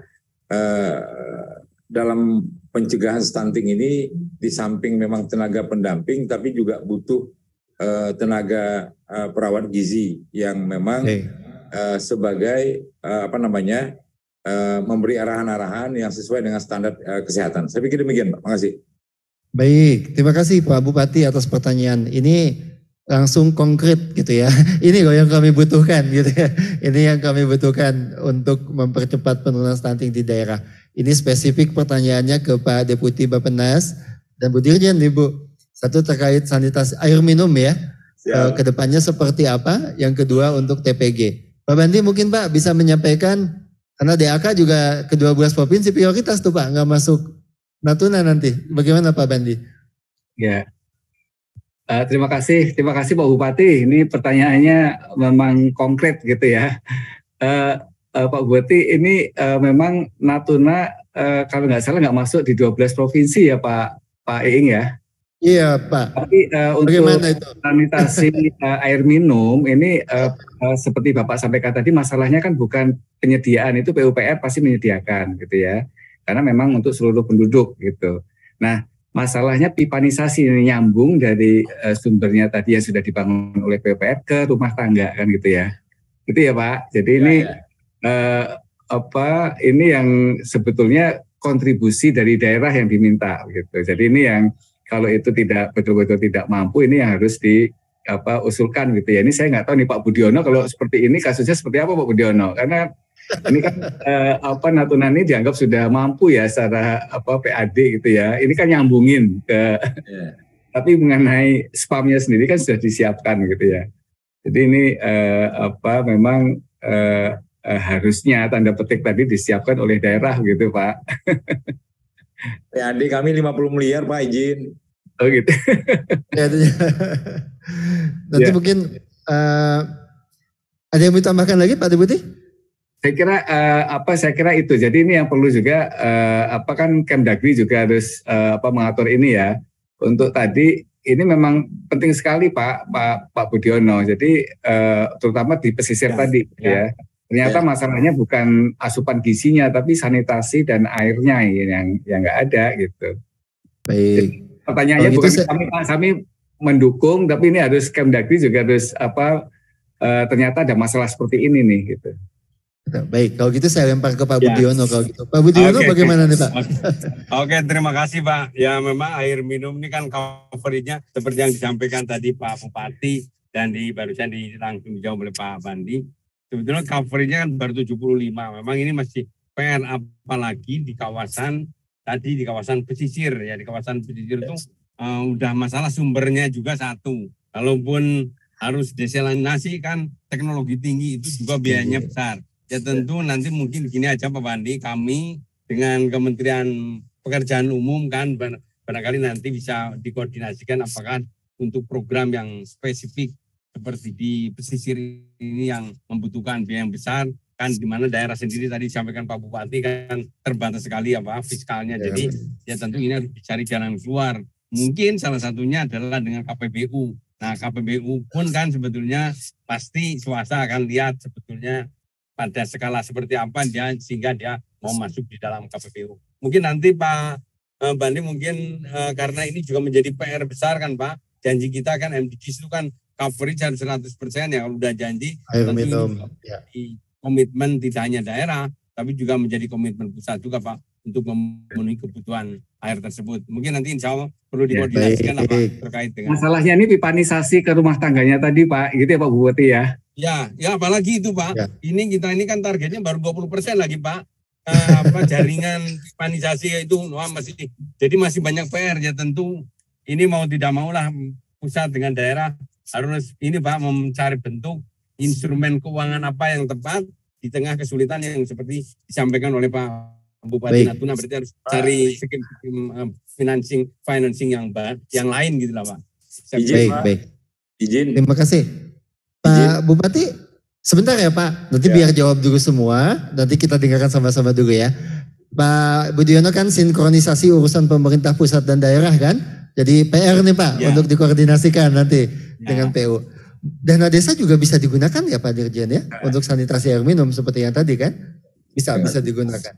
dalam pencegahan stunting ini di samping memang tenaga pendamping tapi juga butuh tenaga perawat gizi yang memang sebagai memberi arahan-arahan yang sesuai dengan standar kesehatan. Saya pikir demikian Pak. Makasih. Baik, terima kasih Pak Bupati atas pertanyaan. Ini langsung konkret gitu ya. Ini loh yang kami butuhkan gitu ya. Ini yang kami butuhkan untuk mempercepat penurunan stunting di daerah. Ini spesifik pertanyaannya ke Pak Deputi Bappenas dan Bu Dirjen nih Bu. Satu terkait sanitasi air minum ya. Kedepannya seperti apa? Yang kedua untuk TPG. Pak Bandi mungkin Pak bisa menyampaikan, karena DAK juga ke-12 provinsi prioritas tuh Pak, nggak masuk Natuna nanti. Bagaimana Pak Bandi? Ya. Terima kasih Pak Bupati. Ini pertanyaannya memang konkret gitu ya. Pak Bupati, ini memang Natuna kalau nggak salah nggak masuk di 12 provinsi ya Pak Iing ya. Iya Pak. Tapi untuk sanitasi air minum ini seperti Bapak sampaikan tadi, masalahnya kan bukan penyediaan, itu PUPR pasti menyediakan gitu ya. Karena memang untuk seluruh penduduk gitu. Nah, masalahnya pipanisasi ini nyambung dari sumbernya tadi yang sudah dibangun oleh PUPR ke rumah tangga kan gitu ya. Gitu ya Pak. Jadi ini ini yang sebetulnya kontribusi dari daerah yang diminta gitu. Jadi ini yang kalau itu tidak betul-betul tidak mampu, ini yang harus usulkan gitu ya. Ini saya nggak tahu nih Pak Budiono kalau seperti ini kasusnya seperti apa Pak Budiono, karena ini kan Natuna ini dianggap sudah mampu ya secara PAD gitu ya. Ini kan nyambungin ke tapi mengenai spamnya sendiri kan sudah disiapkan gitu ya. Jadi ini memang harusnya tanda petik tadi disiapkan oleh daerah gitu Pak. PAD kami 50 miliar Pak, izin. Oh gitu. Nanti mungkin ada yang mau ditambahkan lagi Pak Deputi? Saya kira itu. Jadi ini yang perlu juga kan Kemdagri juga harus mengatur ini ya. Untuk tadi ini memang penting sekali Pak Budiono. Jadi terutama di pesisir tadi ya. Ternyata masalahnya bukan asupan gizinya, tapi sanitasi dan airnya yang nggak ada gitu. Baik. Jadi, pertanyaannya bukan kami mendukung, tapi ini harus Kemdagri juga harus ternyata ada masalah seperti ini nih gitu. Baik, kalau gitu saya lempar ke Pak Budiono kalau gitu. Pak Budiono bagaimana nih Pak? Oke, terima kasih Pak. Ya memang air minum ini kan coverage-nya seperti yang disampaikan tadi Pak Bupati dan barusan langsung dijawab oleh Pak Bandi. Sebetulnya coverage-nya kan baru 75. Memang ini masih PR, apalagi di kawasan pesisir ya. Di kawasan pesisir itu udah masalah sumbernya juga satu. Kalaupun harus desalinasi kan teknologi tinggi itu juga biayanya besar. Ya tentu nanti mungkin gini aja Pak Bandi, kami dengan Kementerian Pekerjaan Umum kan barangkali nanti bisa dikoordinasikan apakah untuk program yang spesifik seperti di pesisir ini yang membutuhkan biaya yang besar kan, di mana daerah sendiri tadi disampaikan Pak Bupati kan terbatas sekali fiskalnya. Jadi ya tentu ini harus dicari jalan keluar. Mungkin salah satunya adalah dengan KPBU. Nah KPBU pun kan sebetulnya pasti swasta akan lihat sebetulnya pada skala seperti apa sehingga dia mau masuk di dalam KPBU. Mungkin nanti Pak Bandi mungkin karena ini juga menjadi PR besar kan Pak. Janji kita kan MDGs itu kan coverage harus 100% ya, kalau udah janji air minum. Komitmen tidak hanya daerah, tapi juga menjadi komitmen pusat juga Pak untuk memenuhi kebutuhan air tersebut. Mungkin nanti insya Allah perlu dikoordinasikan apa terkait dengan masalahnya ini pipanisasi ke rumah tangganya tadi Pak, gitu ya Pak Bupati ya. Ya apalagi itu Pak. Ini kan targetnya baru 20% lagi Pak. Jaringan pipanisasi itu masih banyak PR ya. Tentu ini mau tidak maulah pusat dengan daerah harus ini Pak mencari bentuk instrumen keuangan apa yang tepat di tengah kesulitan yang seperti disampaikan oleh Pak Bupati Natuna. Berarti harus cari skim financing yang lain gitu lah Pak. Izin. Terima kasih. Pak Bupati, sebentar ya Pak. Nanti biar jawab dulu semua. Nanti kita dengarkan sama-sama dulu ya. Pak Budiono kan sinkronisasi urusan pemerintah pusat dan daerah kan. Jadi PR nih Pak untuk dikoordinasikan nanti dengan PU. Dana desa juga bisa digunakan ya Pak Dirjen ya untuk sanitasi air minum seperti yang tadi kan. Bisa digunakan.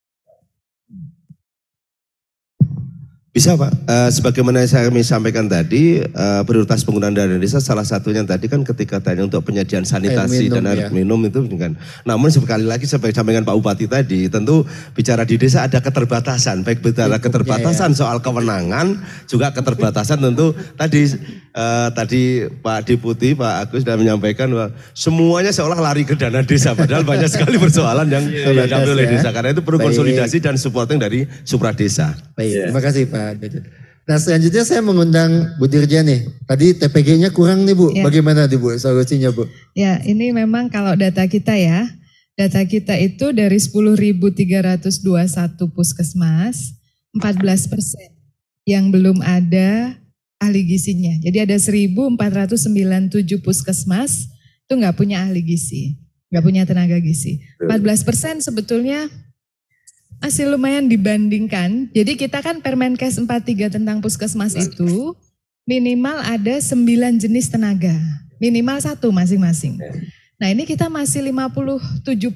Bisa Pak, sebagaimana saya sampaikan tadi, prioritas penggunaan dana desa salah satunya tadi kan ketika tanya untuk penyediaan sanitasi dan air minum itu kan. Namun sekali lagi seperti sampaikan Pak Bupati tadi, tentu bicara di desa ada keterbatasan, baik bicara keterbatasan soal kewenangan, juga keterbatasan tentu tadi tadi Pak Deputi, Pak Agus sudah menyampaikan bahwa semuanya seolah lari ke dana desa, padahal banyak sekali persoalan yang dihadapi oleh desa. Karena itu perlu konsolidasi dan supporting dari Supra Desa. Baik, terima kasih Pak Dede. Nah selanjutnya saya mengundang Bu Dirjen nih. Tadi TPG-nya kurang nih Bu, bagaimana nih Bu solusinya Bu? Ya ini memang kalau data kita ya, data kita itu dari 10.321 puskesmas, 14% yang belum ada ahli gizinya. Jadi ada 1.497 puskesmas itu nggak punya ahli gizi, nggak punya tenaga gizi. 14% sebetulnya masih lumayan dibandingkan. Jadi kita kan Permenkes 43 tentang puskesmas itu minimal ada 9 jenis tenaga, minimal 1 masing-masing. Nah ini kita masih 57%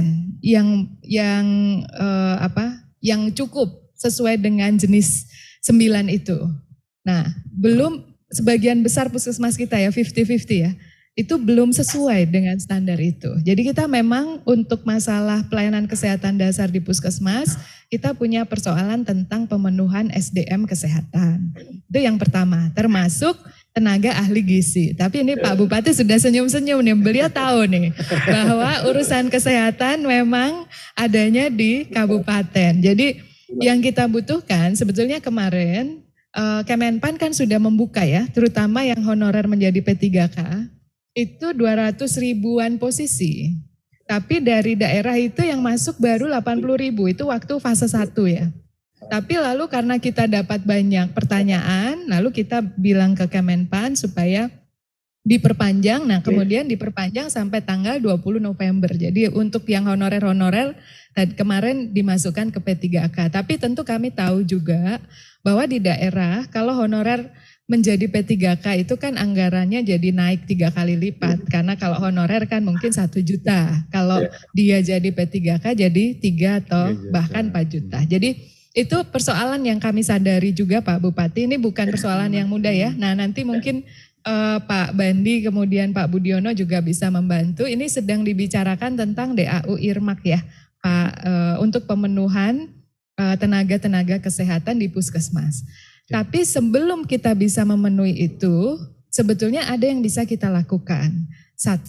yang cukup sesuai dengan jenis 9 itu. Nah belum sebagian besar puskesmas kita ya 50-50 ya. Itu belum sesuai dengan standar itu. Jadi kita memang untuk masalah pelayanan kesehatan dasar di puskesmas, kita punya persoalan tentang pemenuhan SDM kesehatan. Itu yang pertama, termasuk tenaga ahli gizi. Tapi ini Pak Bupati sudah senyum-senyum nih, beliau tahu nih bahwa urusan kesehatan memang adanya di kabupaten. Jadi yang kita butuhkan sebetulnya kemarin Kemenpan kan sudah membuka ya, terutama yang honorer menjadi P3K. Itu 200 ribuan posisi. Tapi dari daerah itu yang masuk baru 80 ribu, itu waktu fase 1 ya. Tapi lalu karena kita dapat banyak pertanyaan, lalu kita bilang ke Kemenpan supaya diperpanjang. Nah kemudian diperpanjang sampai tanggal 20 November. Jadi untuk yang honorer-honorer kemarin dimasukkan ke P3K. Tapi tentu kami tahu juga bahwa di daerah kalau honorer menjadi P3K itu kan anggarannya jadi naik 3 kali lipat. Karena kalau honorer kan mungkin 1 juta. Kalau dia jadi P3K jadi 3 atau bahkan 4 juta. Jadi itu persoalan yang kami sadari juga Pak Bupati. Ini bukan persoalan yang mudah ya. Nah nanti mungkin Pak Bandi kemudian Pak Budiono juga bisa membantu. Ini sedang dibicarakan tentang DAU Irmak ya Pak, untuk pemenuhan tenaga-tenaga kesehatan di puskesmas. Tapi sebelum kita bisa memenuhi itu, sebetulnya ada yang bisa kita lakukan. 1,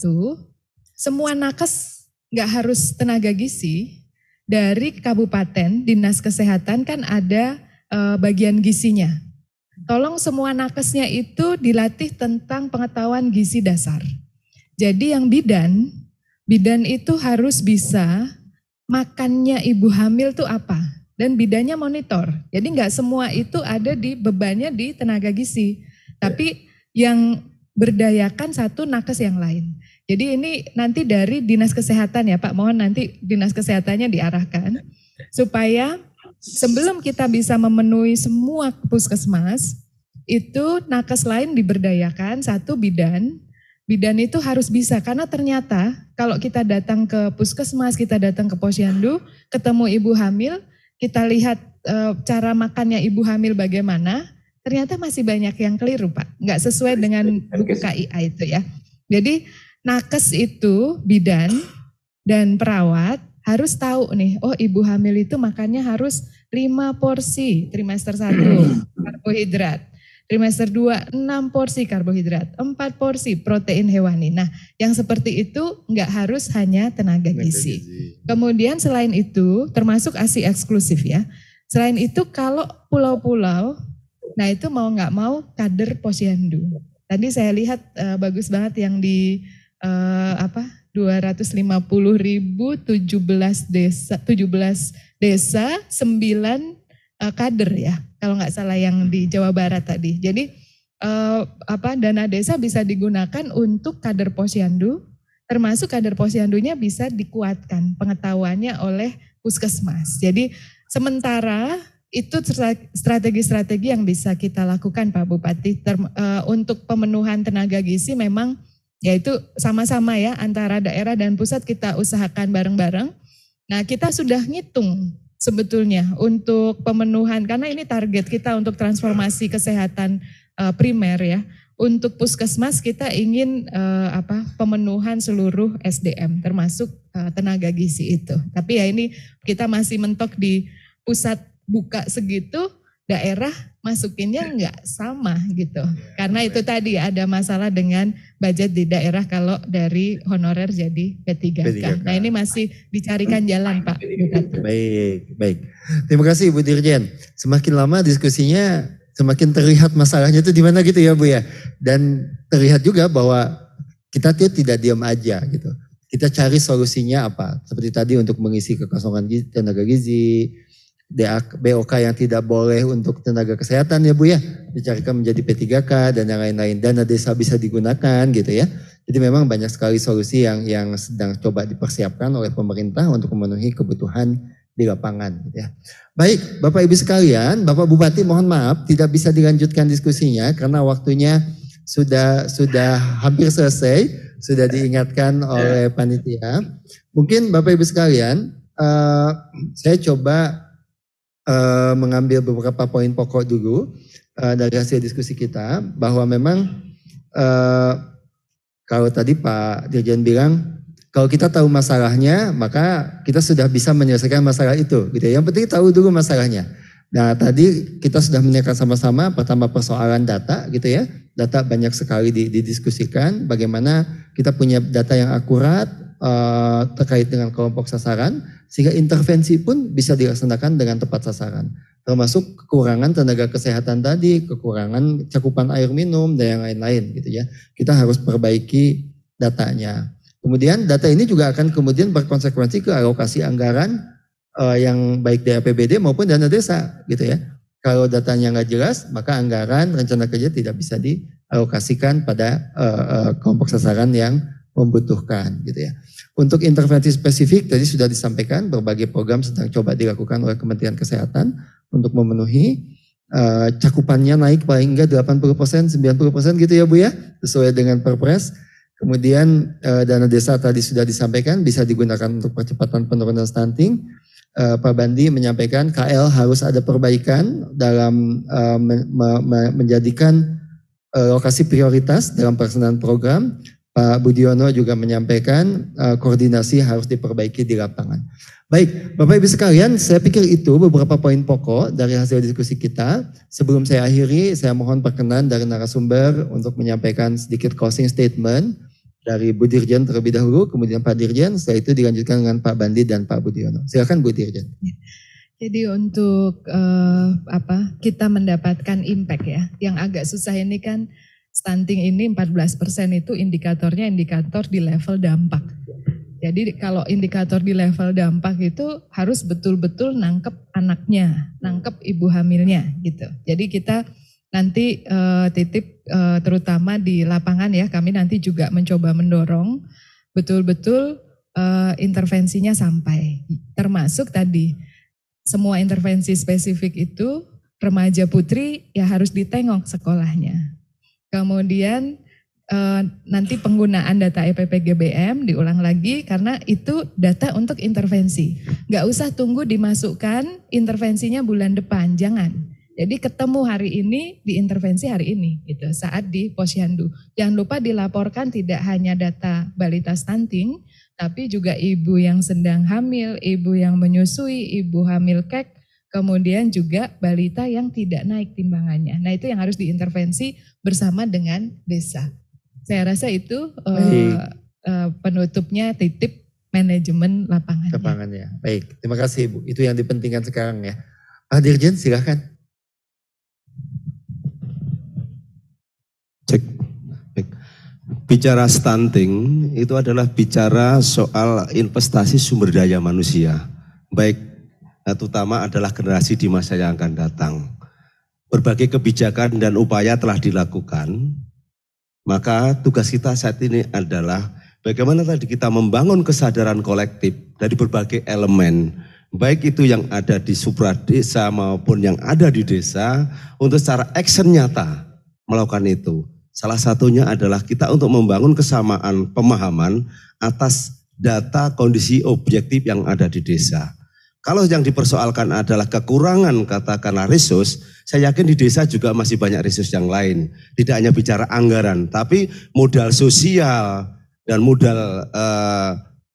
semua nakes nggak harus tenaga gizi, dari kabupaten, dinas kesehatan kan ada bagian gizinya. Tolong semua nakesnya itu dilatih tentang pengetahuan gizi dasar. Jadi yang bidan itu harus bisa makannya ibu hamil tuh apa. Dan bidannya monitor. Jadi nggak semua itu ada di bebannya di tenaga gizi. Tapi yang berdayakan 1 nakes yang lain. Jadi ini nanti dari dinas kesehatan ya Pak. Mohon nanti dinas kesehatannya diarahkan. Supaya sebelum kita bisa memenuhi semua puskesmas, itu nakes lain diberdayakan. 1 bidan. Bidan itu harus bisa. Karena ternyata kalau kita datang ke puskesmas, kita datang ke posyandu, ketemu ibu hamil, kita lihat cara makannya ibu hamil bagaimana, ternyata masih banyak yang keliru Pak. Nggak sesuai dengan buku KIA itu ya. Jadi nakes itu bidan dan perawat harus tahu nih, oh ibu hamil itu makannya harus 5 porsi trimester 1 karbohidrat. Trimester 2, 6 porsi karbohidrat, 4 porsi protein hewani. Nah yang seperti itu nggak harus hanya tenaga gizi. Kemudian selain itu termasuk ASI eksklusif ya. Selain itu kalau pulau-pulau, nah itu mau nggak mau kader posyandu. Tadi saya lihat bagus banget yang di 250.017 desa, 17 desa, 9 kader ya. Kalau nggak salah yang di Jawa Barat tadi. Jadi dana desa bisa digunakan untuk kader posyandu, termasuk kader posyandunya bisa dikuatkan pengetahuannya oleh puskesmas. Jadi sementara itu strategi-strategi yang bisa kita lakukan Pak Bupati untuk pemenuhan tenaga gizi memang yaitu sama-sama ya antara daerah dan pusat kita usahakan bareng-bareng. Nah kita sudah ngitung sebetulnya untuk pemenuhan, karena ini target kita untuk transformasi kesehatan primer ya. Untuk puskesmas kita ingin pemenuhan seluruh SDM termasuk tenaga gizi itu. Tapi ya ini kita masih mentok di pusat buka segitu, daerah masukinnya nggak sama gitu. Karena itu tadi ada masalah dengan budget di daerah kalau dari honorer jadi P3K. Nah ini masih dicarikan jalan Pak. Baik. Terima kasih Ibu Dirjen. Semakin lama diskusinya semakin terlihat masalahnya itu di mana gitu ya Bu ya. Dan terlihat juga bahwa kita tuh tidak diam aja gitu. Kita cari solusinya apa. Seperti tadi untuk mengisi kekosongan tenaga gizi, BOK yang tidak boleh untuk tenaga kesehatan ya Bu ya, dicarikan menjadi P3K dan yang lain-lain. Dana desa bisa digunakan gitu ya. Jadi memang banyak sekali solusi yang sedang coba dipersiapkan oleh pemerintah untuk memenuhi kebutuhan di lapangan gitu ya. Baik Bapak Ibu sekalian, Bapak Bupati mohon maaf tidak bisa dilanjutkan diskusinya karena waktunya sudah hampir selesai, sudah diingatkan oleh panitia. Mungkin Bapak Ibu sekalian, saya coba mengambil beberapa poin pokok dulu dari hasil diskusi kita, bahwa memang kalau tadi Pak Dirjen bilang kalau kita tahu masalahnya maka kita sudah bisa menyelesaikan masalah itu gitu ya. Yang penting tahu dulu masalahnya. Nah tadi kita sudah menyelesaikan sama-sama pertama persoalan data gitu ya. Data banyak sekali didiskusikan, bagaimana kita punya data yang akurat terkait dengan kelompok sasaran, sehingga intervensi pun bisa dilaksanakan dengan tepat sasaran. Termasuk kekurangan tenaga kesehatan tadi, kekurangan cakupan air minum, dan yang lain-lain gitu ya. Kita harus perbaiki datanya. Kemudian data ini juga akan kemudian berkonsekuensi ke alokasi anggaran yang baik dari APBD maupun dana desa gitu ya. Kalau datanya nggak jelas, maka anggaran rencana kerja tidak bisa dialokasikan pada kelompok sasaran yang membutuhkan gitu ya. Untuk intervensi spesifik tadi sudah disampaikan, berbagai program sedang coba dilakukan oleh Kementerian Kesehatan untuk memenuhi cakupannya naik paling enggak 80%, 90% gitu ya Bu ya, sesuai dengan Perpres. Kemudian dana desa tadi sudah disampaikan bisa digunakan untuk percepatan penurunan stunting. Pak Bandi menyampaikan KL harus ada perbaikan dalam menjadikan lokasi prioritas dalam pelaksanaan program. Pak Budiono juga menyampaikan koordinasi harus diperbaiki di lapangan. Baik, Bapak Ibu sekalian, saya pikir itu beberapa poin pokok dari hasil diskusi kita. Sebelum saya akhiri, saya mohon perkenan dari narasumber untuk menyampaikan sedikit closing statement dari Bu Dirjen terlebih dahulu, kemudian Pak Dirjen, setelah itu dilanjutkan dengan Pak Bandi dan Pak Budiono. Silakan Bu Dirjen. Jadi untuk kita mendapatkan impact ya, yang agak susah ini kan stunting ini 14% itu indikatornya indikator di level dampak. Jadi kalau indikator di level dampak itu harus betul-betul nangkep anaknya, nangkep ibu hamilnya gitu. Jadi kita nanti titip terutama di lapangan ya, kami nanti juga mencoba mendorong betul-betul intervensinya sampai. Termasuk tadi semua intervensi spesifik itu remaja putri ya harus ditengok sekolahnya. Kemudian nanti penggunaan data EPPGBM diulang lagi karena itu data untuk intervensi. Nggak usah tunggu dimasukkan intervensinya bulan depan, jangan. Jadi ketemu hari ini, diintervensi hari ini gitu saat di posyandu. Jangan lupa dilaporkan tidak hanya data balita stunting, tapi juga ibu yang sedang hamil, ibu yang menyusui, ibu hamil kek, kemudian juga balita yang tidak naik timbangannya. Nah itu yang harus diintervensi bersama dengan desa. Saya rasa itu penutupnya titip manajemen lapangannya. Lapangannya. Baik, terima kasih Bu. Itu yang dipentingkan sekarang ya. Pak Dirjen silakan. Cek. Baik. Bicara stunting itu adalah bicara soal investasi sumber daya manusia. Baik, terutama adalah generasi di masa yang akan datang. Berbagai kebijakan dan upaya telah dilakukan, maka tugas kita saat ini adalah bagaimana tadi kita membangun kesadaran kolektif dari berbagai elemen, baik itu yang ada di supradesa maupun yang ada di desa, untuk secara action nyata melakukan itu. Salah satunya adalah kita untuk membangun kesamaan pemahaman atas data kondisi objektif yang ada di desa. Kalau yang dipersoalkan adalah kekurangan katakanlah resource, saya yakin di desa juga masih banyak resource yang lain. Tidak hanya bicara anggaran, tapi modal sosial dan modal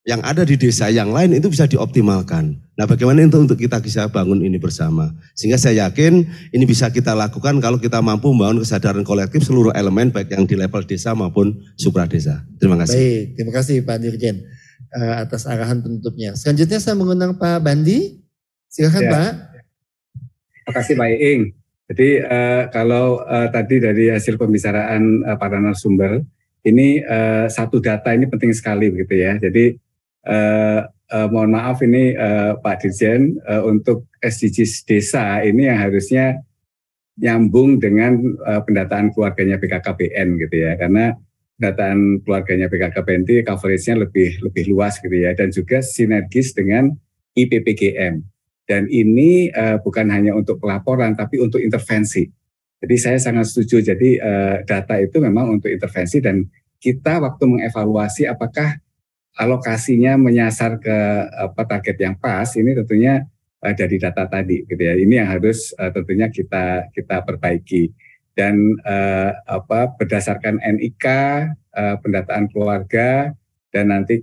yang ada di desa yang lain itu bisa dioptimalkan. Nah, bagaimana untuk kita bisa bangun ini bersama? Sehingga saya yakin ini bisa kita lakukan kalau kita mampu membangun kesadaran kolektif seluruh elemen baik yang di level desa maupun supra desa. Terima kasih. Baik, terima kasih Pak Dirjen atas arahan penutupnya. Selanjutnya saya mengundang Pak Bandi. Silakan ya, Pak. Terima kasih Pak Iing. Jadi kalau tadi dari hasil pembicaraan para narasumber, ini satu data ini penting sekali begitu ya. Jadi mohon maaf ini Pak Dirjen, untuk SDGs desa ini yang harusnya nyambung dengan pendataan keluarganya BKKBN gitu ya, karena pendataan keluarganya BKKBN itu coveragenya lebih luas gitu ya, dan juga sinergis dengan IPPGM. Dan ini bukan hanya untuk pelaporan tapi untuk intervensi. Jadi saya sangat setuju. Jadi data itu memang untuk intervensi, dan kita waktu mengevaluasi apakah alokasinya menyasar ke target yang pas, ini tentunya dari data tadi gitu ya. Ini yang harus tentunya kita perbaiki, dan berdasarkan NIK, pendataan keluarga, dan nanti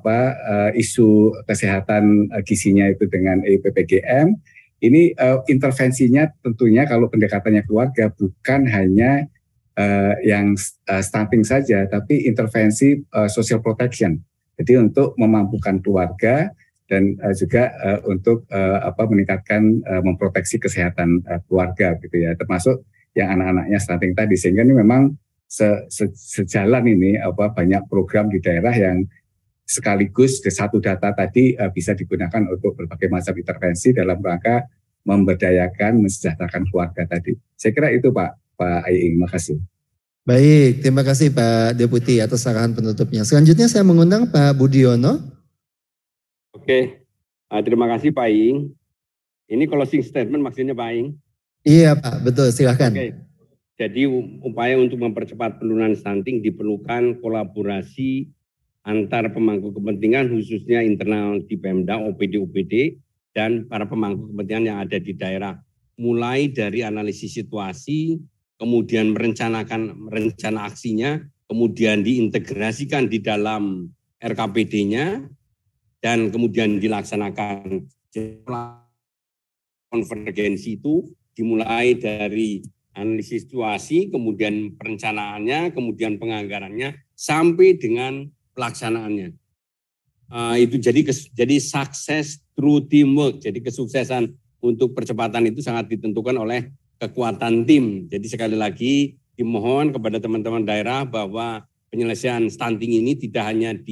isu kesehatan gizinya itu dengan IPPGM. Ini intervensinya tentunya kalau pendekatannya keluarga bukan hanya yang stunting saja, tapi intervensi social protection. Jadi untuk memampukan keluarga dan juga untuk meningkatkan memproteksi kesehatan keluarga gitu ya, termasuk yang anak-anaknya stunting tadi. Sehingga ini memang sejalan ini banyak program di daerah yang sekaligus satu data tadi bisa digunakan untuk berbagai macam intervensi dalam rangka memberdayakan, mensejahterakan keluarga tadi. Saya kira itu Pak Iing, makasih. Baik, terima kasih Pak Deputi atas arahan penutupnya. Selanjutnya saya mengundang Pak Budiono. Oke, terima kasih Pak Iing. Ini closing statement maksudnya Pak Iing? Iya Pak, betul, silakan. Oke. Jadi upaya untuk mempercepat penurunan stunting diperlukan kolaborasi antar pemangku kepentingan, khususnya internal di Pemda, OPD, dan para pemangku kepentingan yang ada di daerah. Mulai dari analisis situasi, kemudian merencanakan rencana aksinya, kemudian diintegrasikan di dalam RKPD-nya, dan kemudian dilaksanakan. Konvergensi itu dimulai dari analisis situasi, kemudian perencanaannya, kemudian penganggarannya, sampai dengan pelaksanaannya. Itu jadi sukses through teamwork. Jadi kesuksesan untuk percepatan itu sangat ditentukan oleh kekuatan tim. Jadi sekali lagi dimohon kepada teman-teman daerah bahwa penyelesaian stunting ini tidak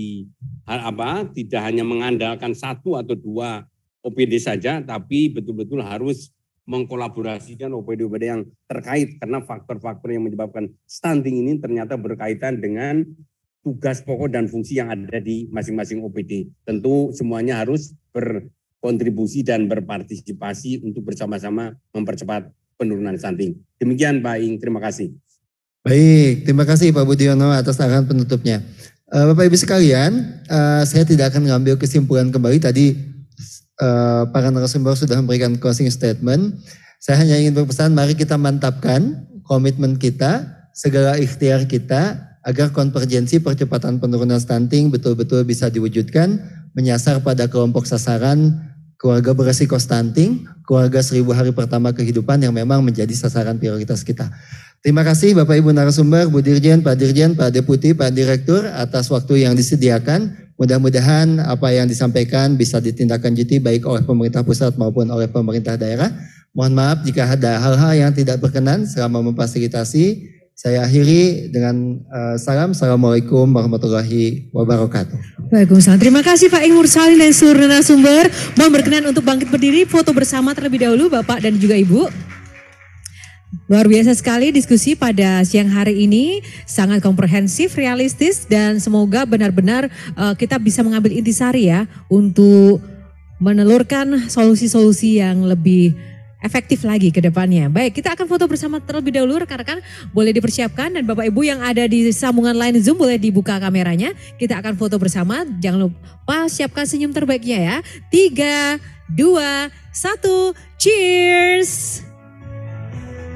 hanya mengandalkan satu atau dua OPD saja, tapi betul-betul harus mengkolaborasikan OPD-OPD yang terkait, karena faktor-faktor yang menyebabkan stunting ini ternyata berkaitan dengan tugas pokok dan fungsi yang ada di masing-masing OPD. Tentu semuanya harus berkontribusi dan berpartisipasi untuk bersama-sama mempercepat penurunan stunting. Demikian Pak Iing, terima kasih. Baik, terima kasih Pak Budiono atas arahan penutupnya. Bapak Ibu sekalian, saya tidak akan mengambil kesimpulan kembali. Tadi para narasumber sudah memberikan closing statement. Saya hanya ingin berpesan, mari kita mantapkan komitmen kita, segala ikhtiar kita, agar konvergensi percepatan penurunan stunting betul-betul bisa diwujudkan, menyasar pada kelompok sasaran keluarga beresiko stunting, keluarga 1000 hari pertama kehidupan yang memang menjadi sasaran prioritas kita. Terima kasih Bapak Ibu narasumber, Bu Dirjen, Pak Dirjen, Pak Deputi, Pak Direktur atas waktu yang disediakan. Mudah-mudahan apa yang disampaikan bisa ditindaklanjuti baik oleh pemerintah pusat maupun oleh pemerintah daerah. Mohon maaf jika ada hal-hal yang tidak berkenan selama memfasilitasi. Saya akhiri dengan salam. Assalamualaikum warahmatullahi wabarakatuh. Waalaikumsalam. Terima kasih Pak Iing Mursalin dan seluruh narasumber. Mohon berkenan untuk bangkit berdiri, foto bersama terlebih dahulu Bapak dan juga Ibu. Luar biasa sekali diskusi pada siang hari ini, sangat komprehensif, realistis, dan semoga benar-benar kita bisa mengambil intisari ya untuk menelurkan solusi-solusi yang lebih efektif lagi ke depannya. Baik, kita akan foto bersama terlebih dahulu, rekan-rekan boleh dipersiapkan, dan Bapak Ibu yang ada di sambungan line Zoom boleh dibuka kameranya. Kita akan foto bersama, jangan lupa siapkan senyum terbaiknya ya. 3, 2, 1, cheers!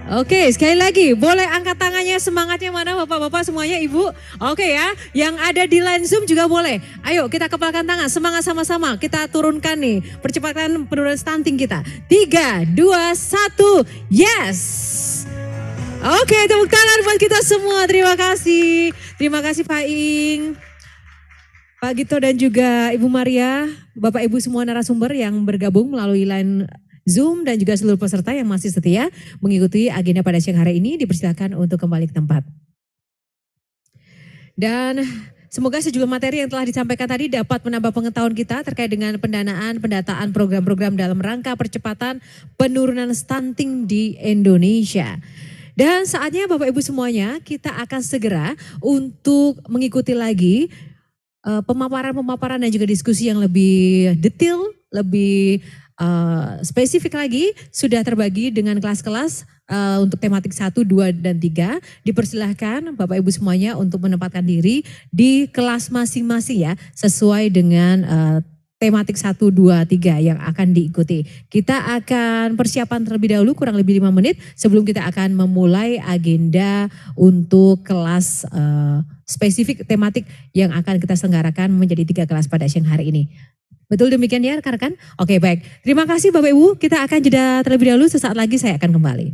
Oke, sekali lagi boleh angkat tangannya, semangatnya mana Bapak-bapak semuanya, Ibu? Oke ya, yang ada di line Zoom juga boleh. Ayo kita kepalkan tangan, semangat sama-sama. Kita turunkan nih percepatan penurunan stunting kita. 3, 2, 1, yes! Oke, tepuk tangan buat kita semua. Terima kasih. Terima kasih Pak Ing, Pak Gito dan juga Ibu Maria, Bapak Ibu semua narasumber yang bergabung melalui line Zoom dan juga seluruh peserta yang masih setia mengikuti agenda pada siang hari ini, dipersilakan untuk kembali ke tempat. Dan semoga sejumlah materi yang telah disampaikan tadi dapat menambah pengetahuan kita terkait dengan pendanaan, pendataan program-program dalam rangka percepatan penurunan stunting di Indonesia. Dan saatnya Bapak Ibu semuanya kita akan segera untuk mengikuti lagi pemaparan-pemaparan dan juga diskusi yang lebih detail, lebih spesifik lagi, sudah terbagi dengan kelas-kelas untuk tematik 1, 2, dan 3. Dipersilahkan Bapak Ibu semuanya untuk menempatkan diri di kelas masing-masing ya, sesuai dengan tematik 1, 2, 3 yang akan diikuti. Kita akan persiapan terlebih dahulu kurang lebih 5 menit sebelum kita akan memulai agenda untuk kelas spesifik tematik yang akan kita selenggarakan menjadi 3 kelas pada siang hari ini. Betul demikian ya rekan-rekan? Oke baik, terima kasih Bapak Ibu, kita akan jeda terlebih dahulu, sesaat lagi saya akan kembali.